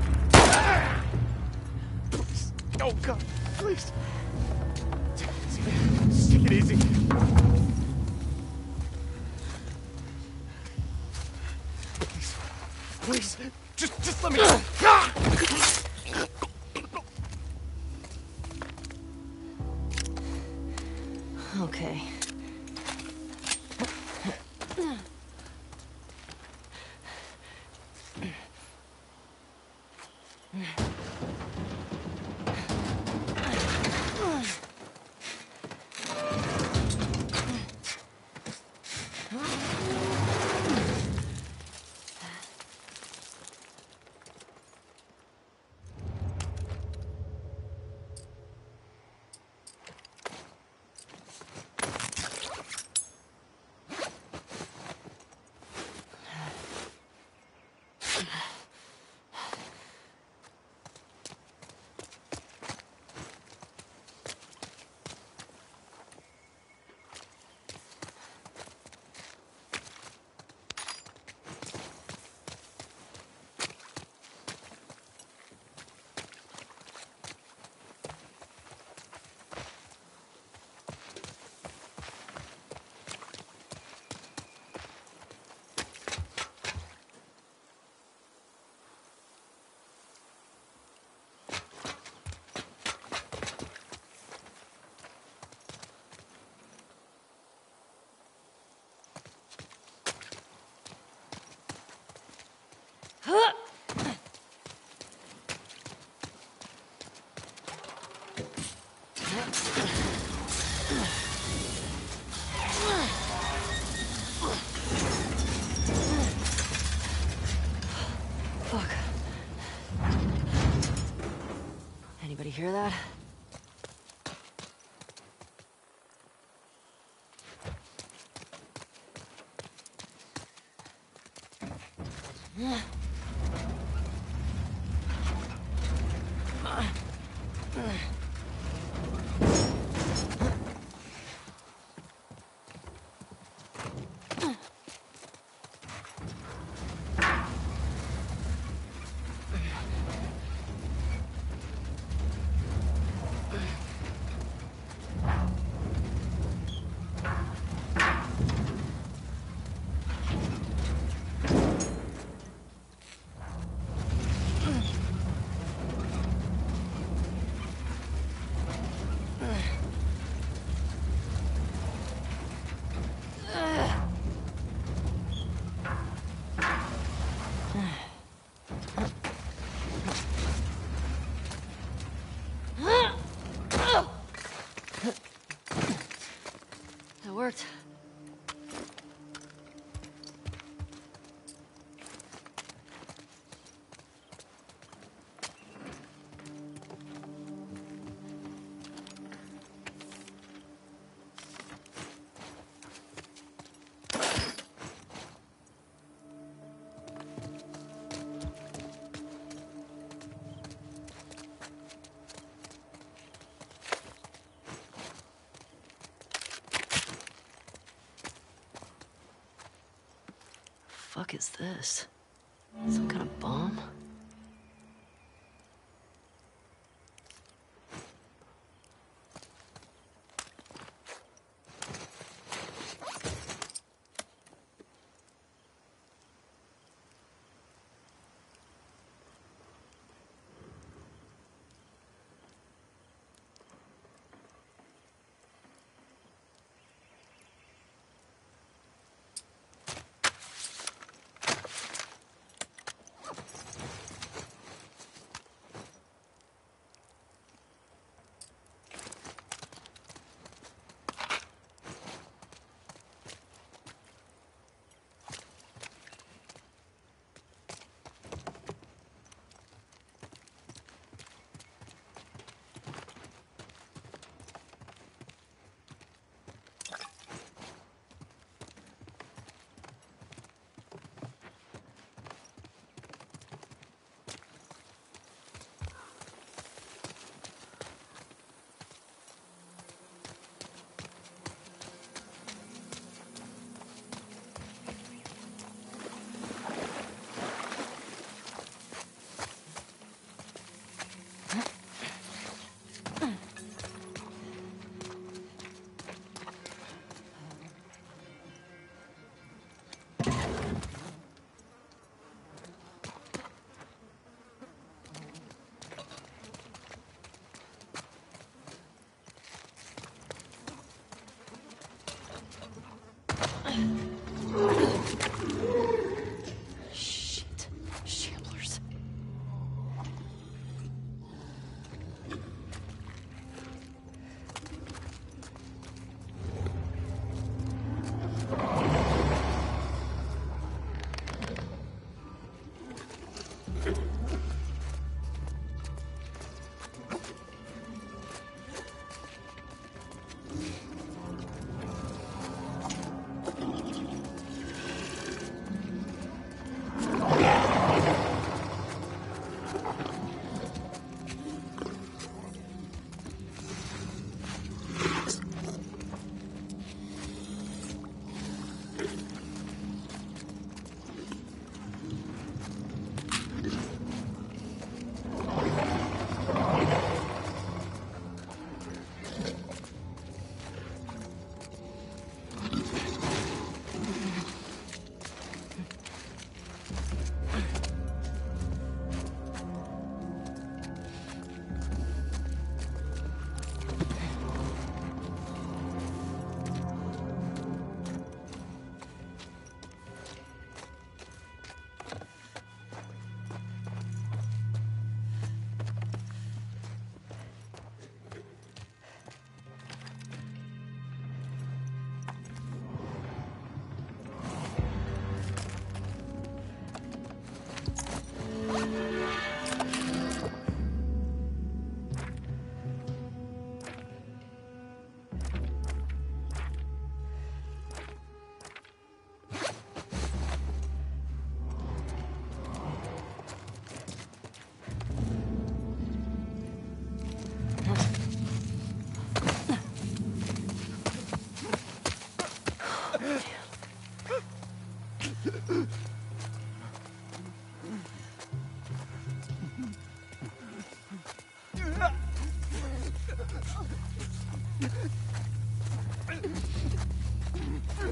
Please. Oh, God. Please. Take it easy. Just take it easy. Please. Please. Just let me... Okay. Fuck. Anybody hear that? That worked. Fuck is this? Some kind of bomb?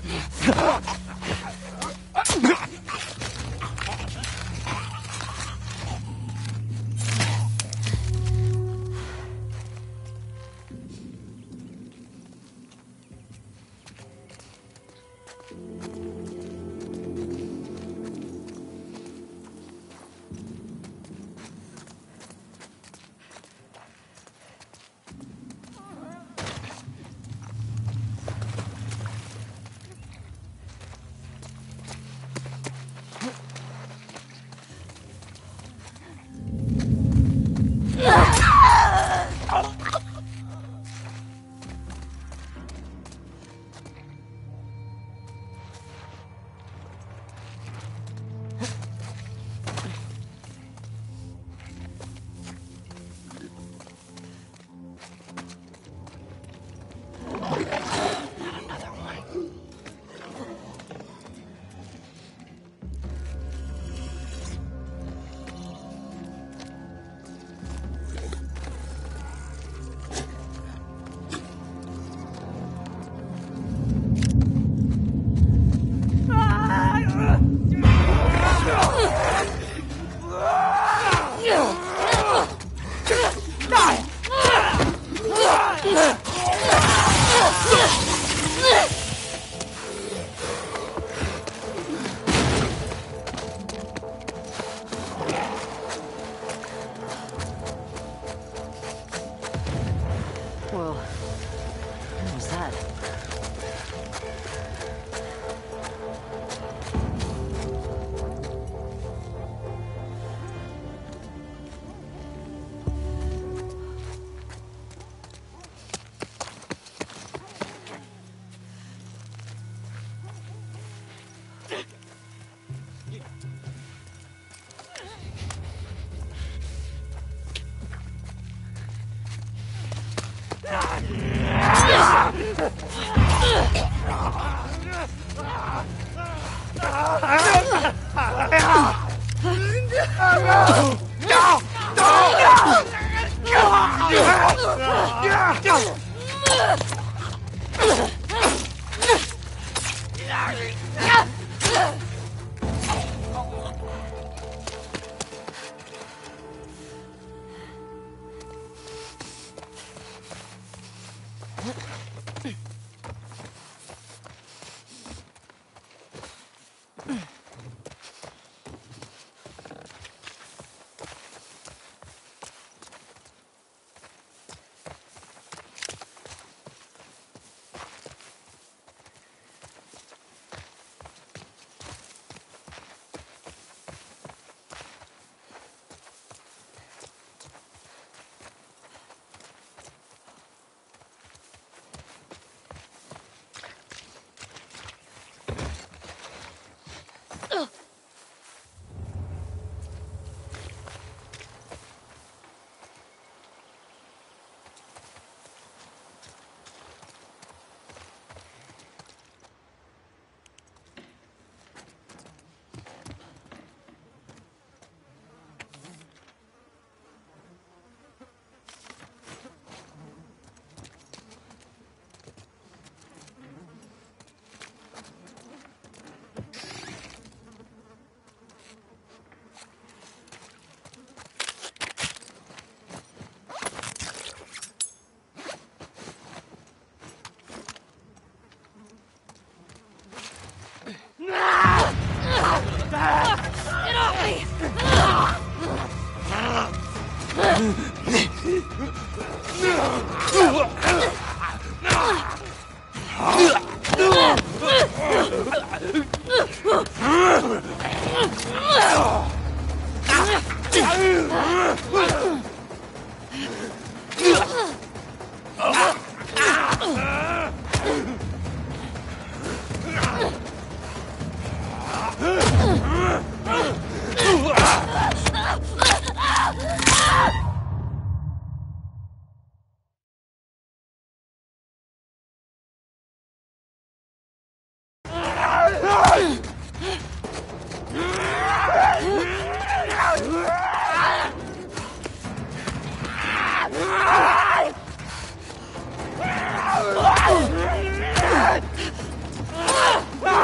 Whoa. What was that?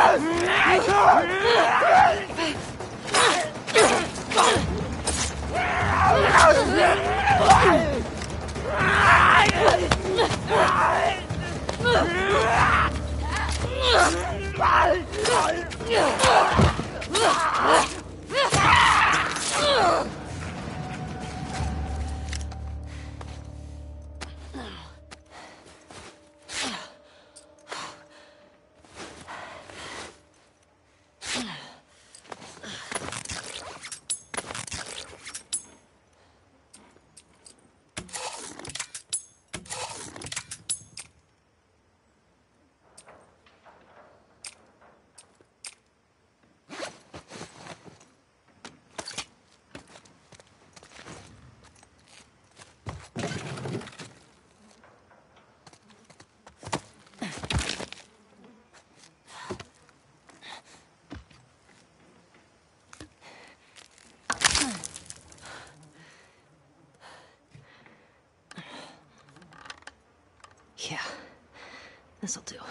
Yeah, this'll do.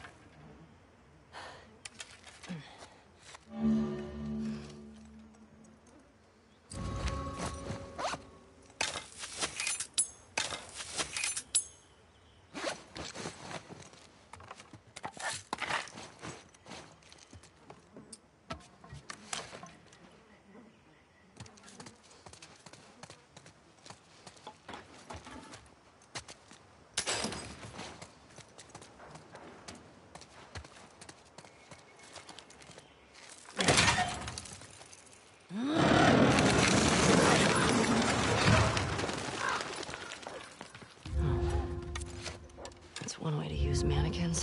That's one way to use mannequins.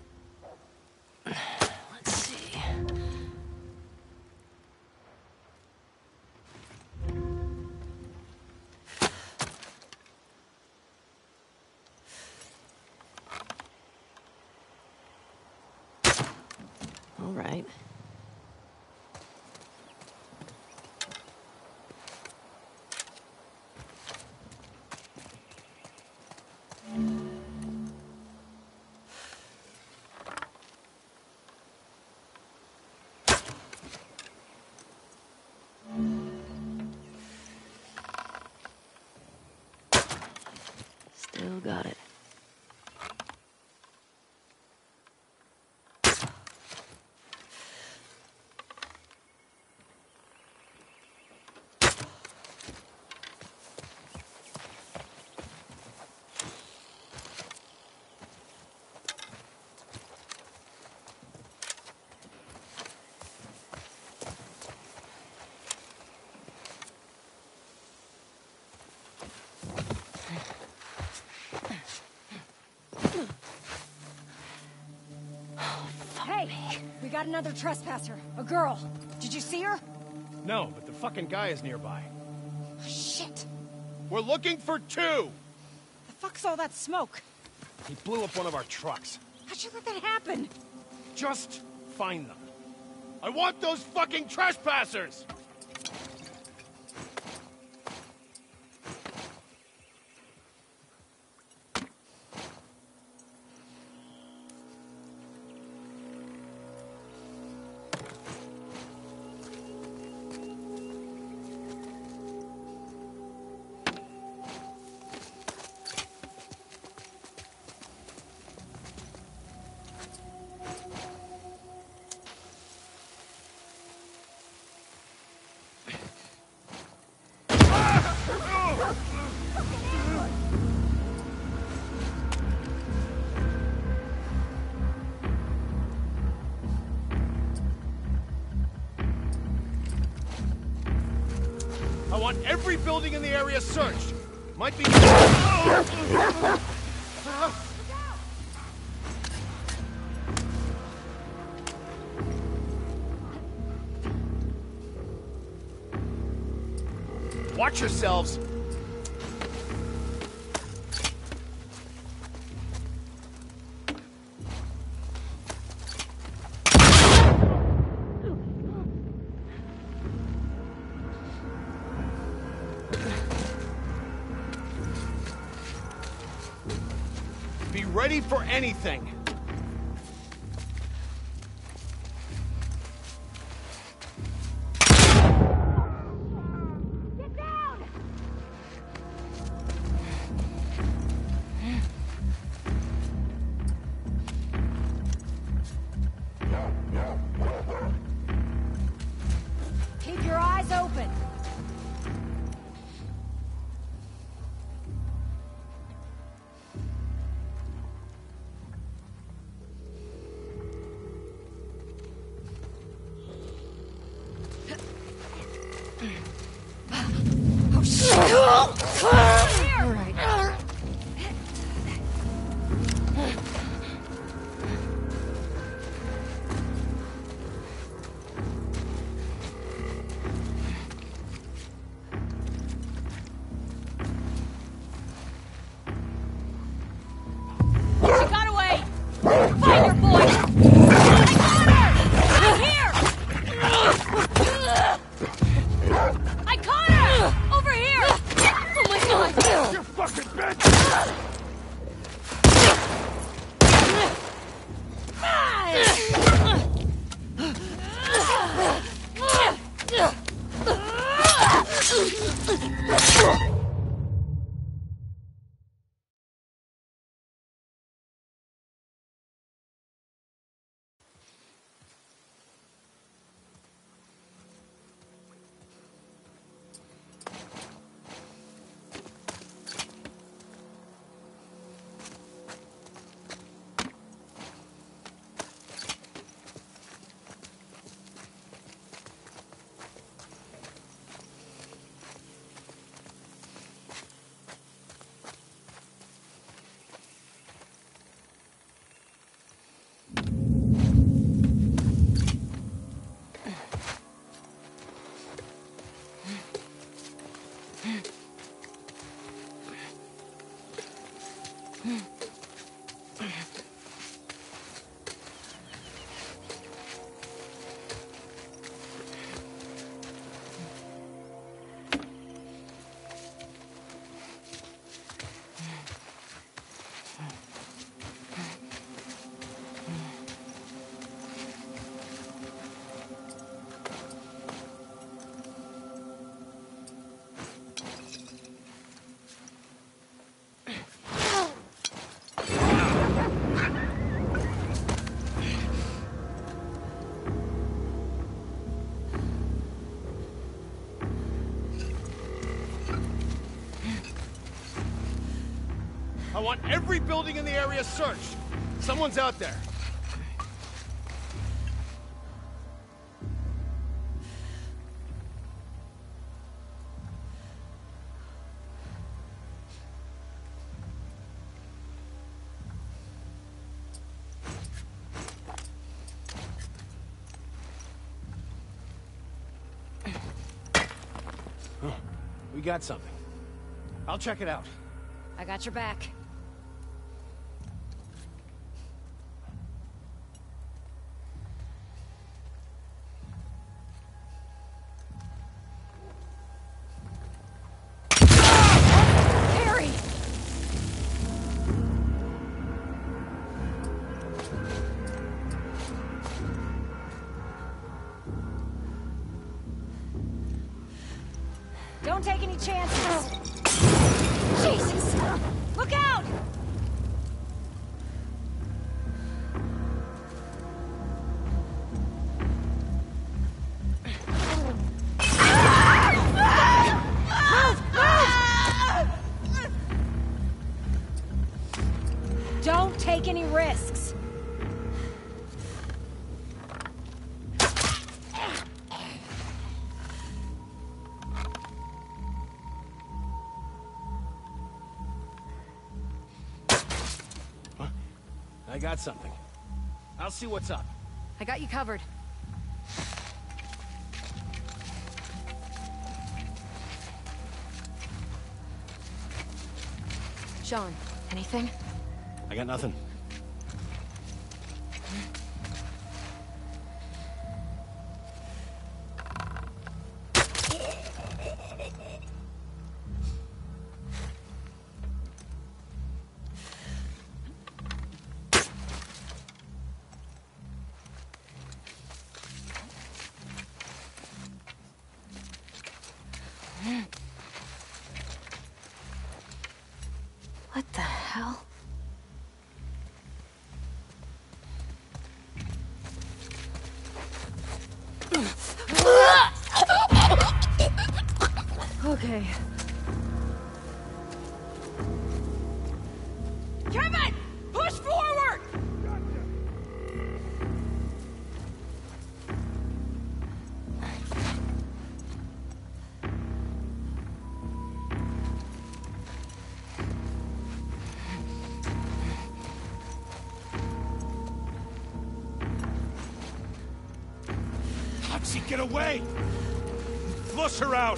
Let's see. All right. Still got it. Hey, we got another trespasser. A girl. Did you see her? No, but the fucking guy is nearby. Shit. We're looking for two! The fuck's all that smoke? He blew up one of our trucks. How'd you let that happen? Just find them. I want those fucking trespassers! I want every building in the area searched. Might be... Watch yourselves. Be ready for anything. want every building in the area searched. Someone's out there. We got something. I'll check it out. I got your back. Harry! Don't take any chances. Jesus! Look out! Don't take any risks. I got something. I'll see what's up. I got you covered. Sean, anything? I got nothing. What the hell? Okay. Kevin! Push forward! Foxy, get away! Flush her out!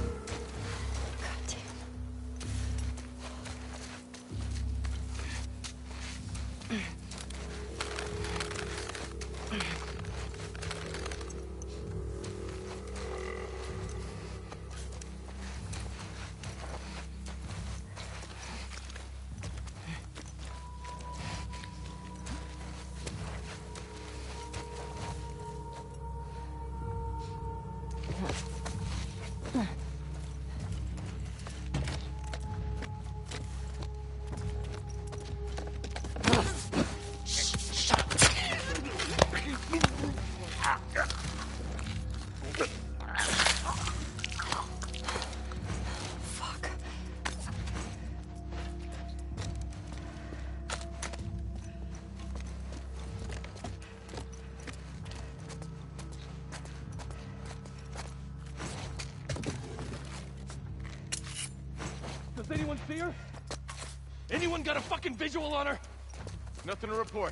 Does anyone see her? Anyone got a fucking visual on her? Nothing to report.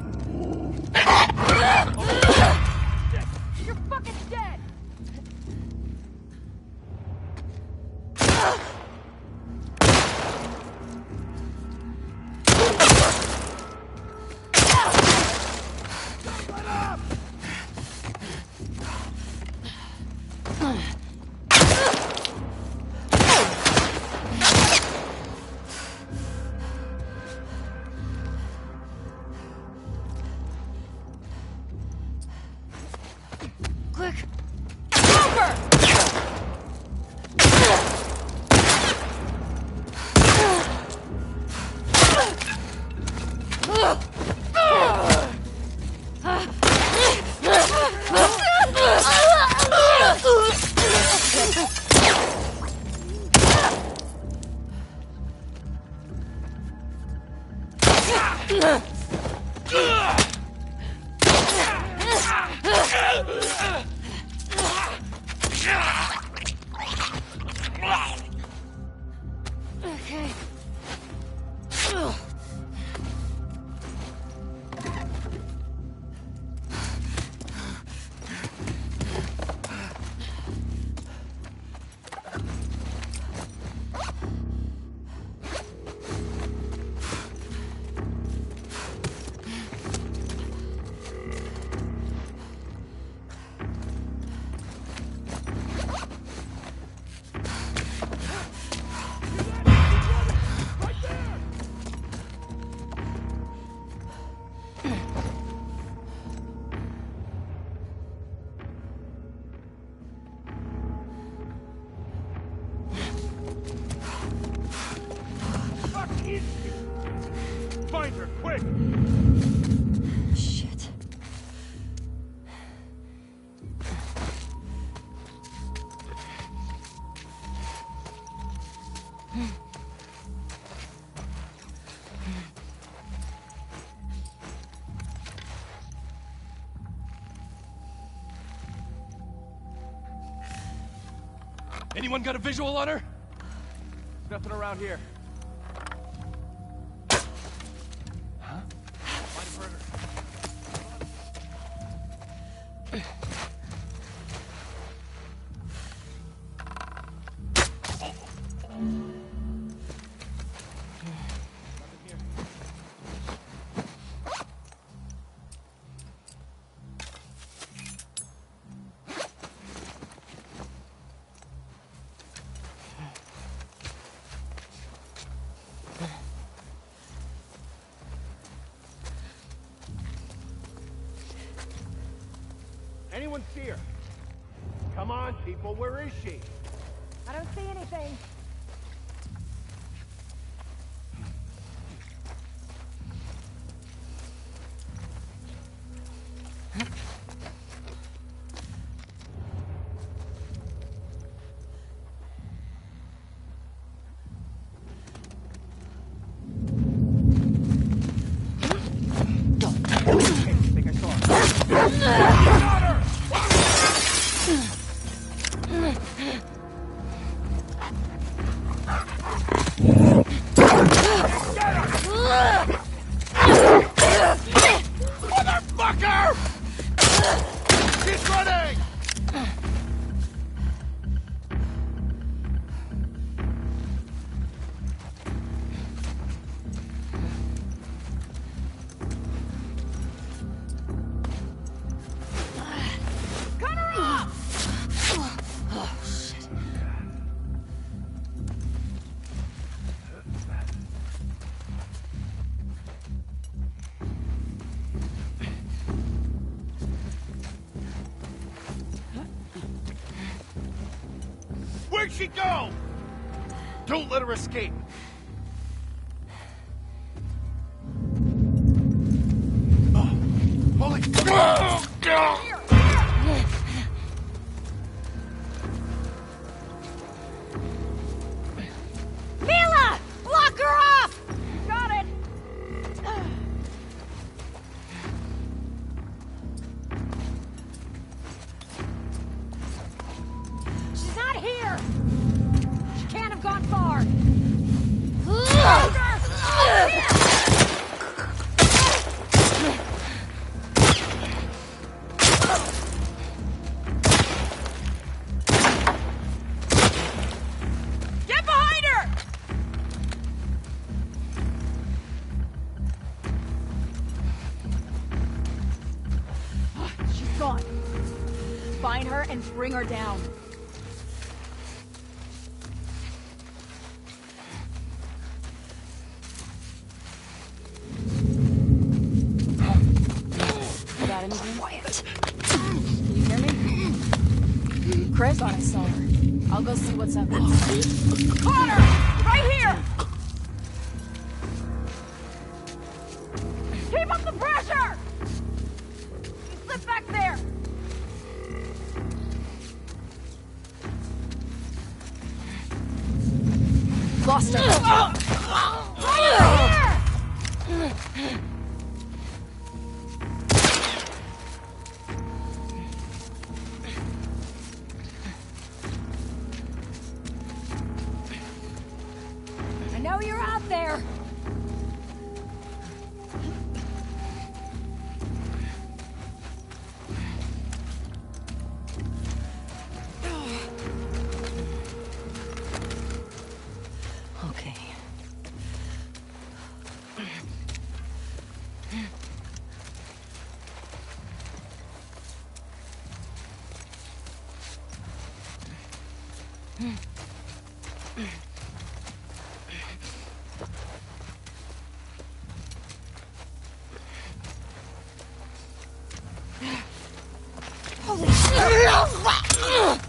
You're fucking dead! quick! Shit. Anyone got a visual on her? There's nothing around here. Huh? Might have heard her. Anyone see her? Come on, people, where is she? I don't see anything. Think I saw her. Got her! Motherfucker! She's running! Cut her off! Where'd she go? Don't let her escape. Holy... Oh, God! Mila! Block her off! Got it! She's not here! She can't have gone far! Get behind her! She's gone. Find her and bring her down. Got anything? Quiet. Can you hear me? Chris? Thought I saw her. I'll go see what's up. Caught her! Right here! Keep up the pressure! You slip back there! Lost her. Right here! I know you're out there. Okay. Holy shit!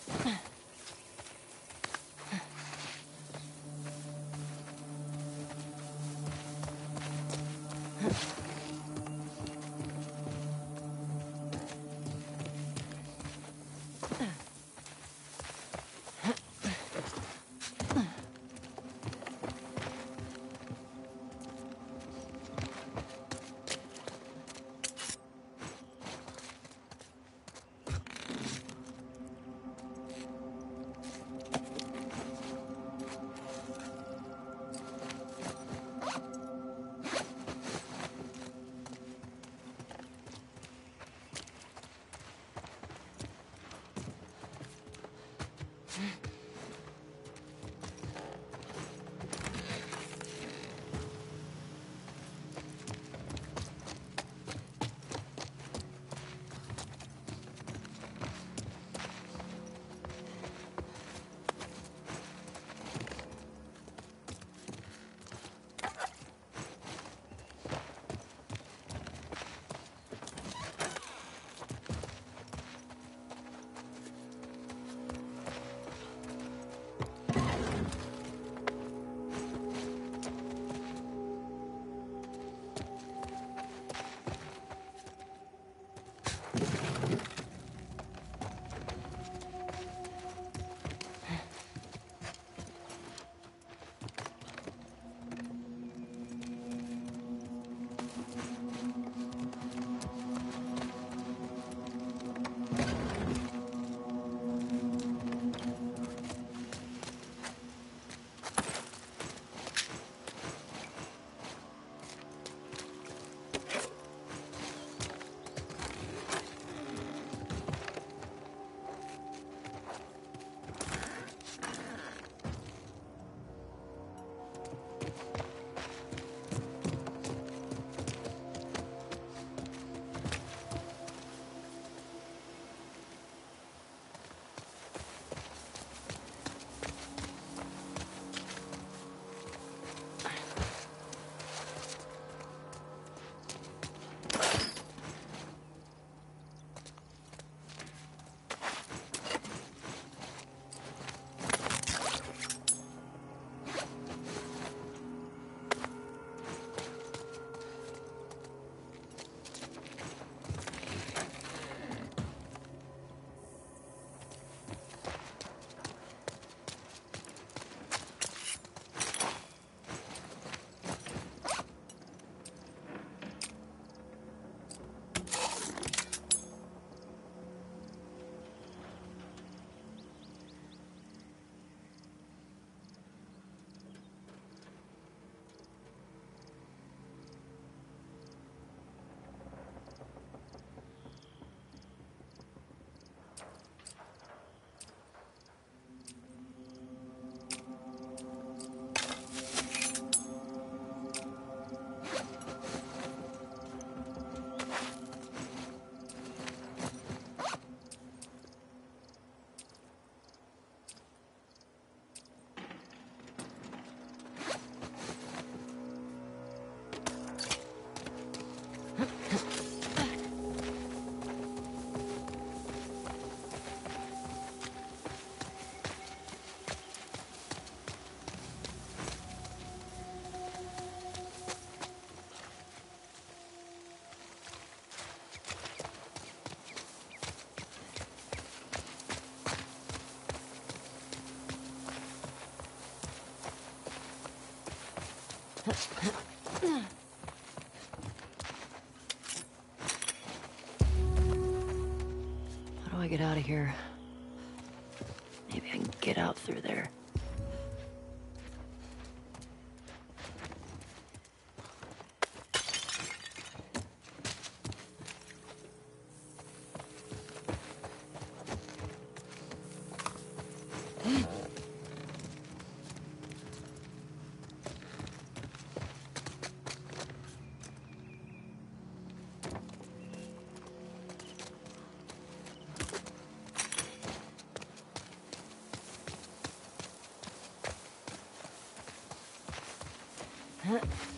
How do I get out of here? Maybe I can get out through there. Huh?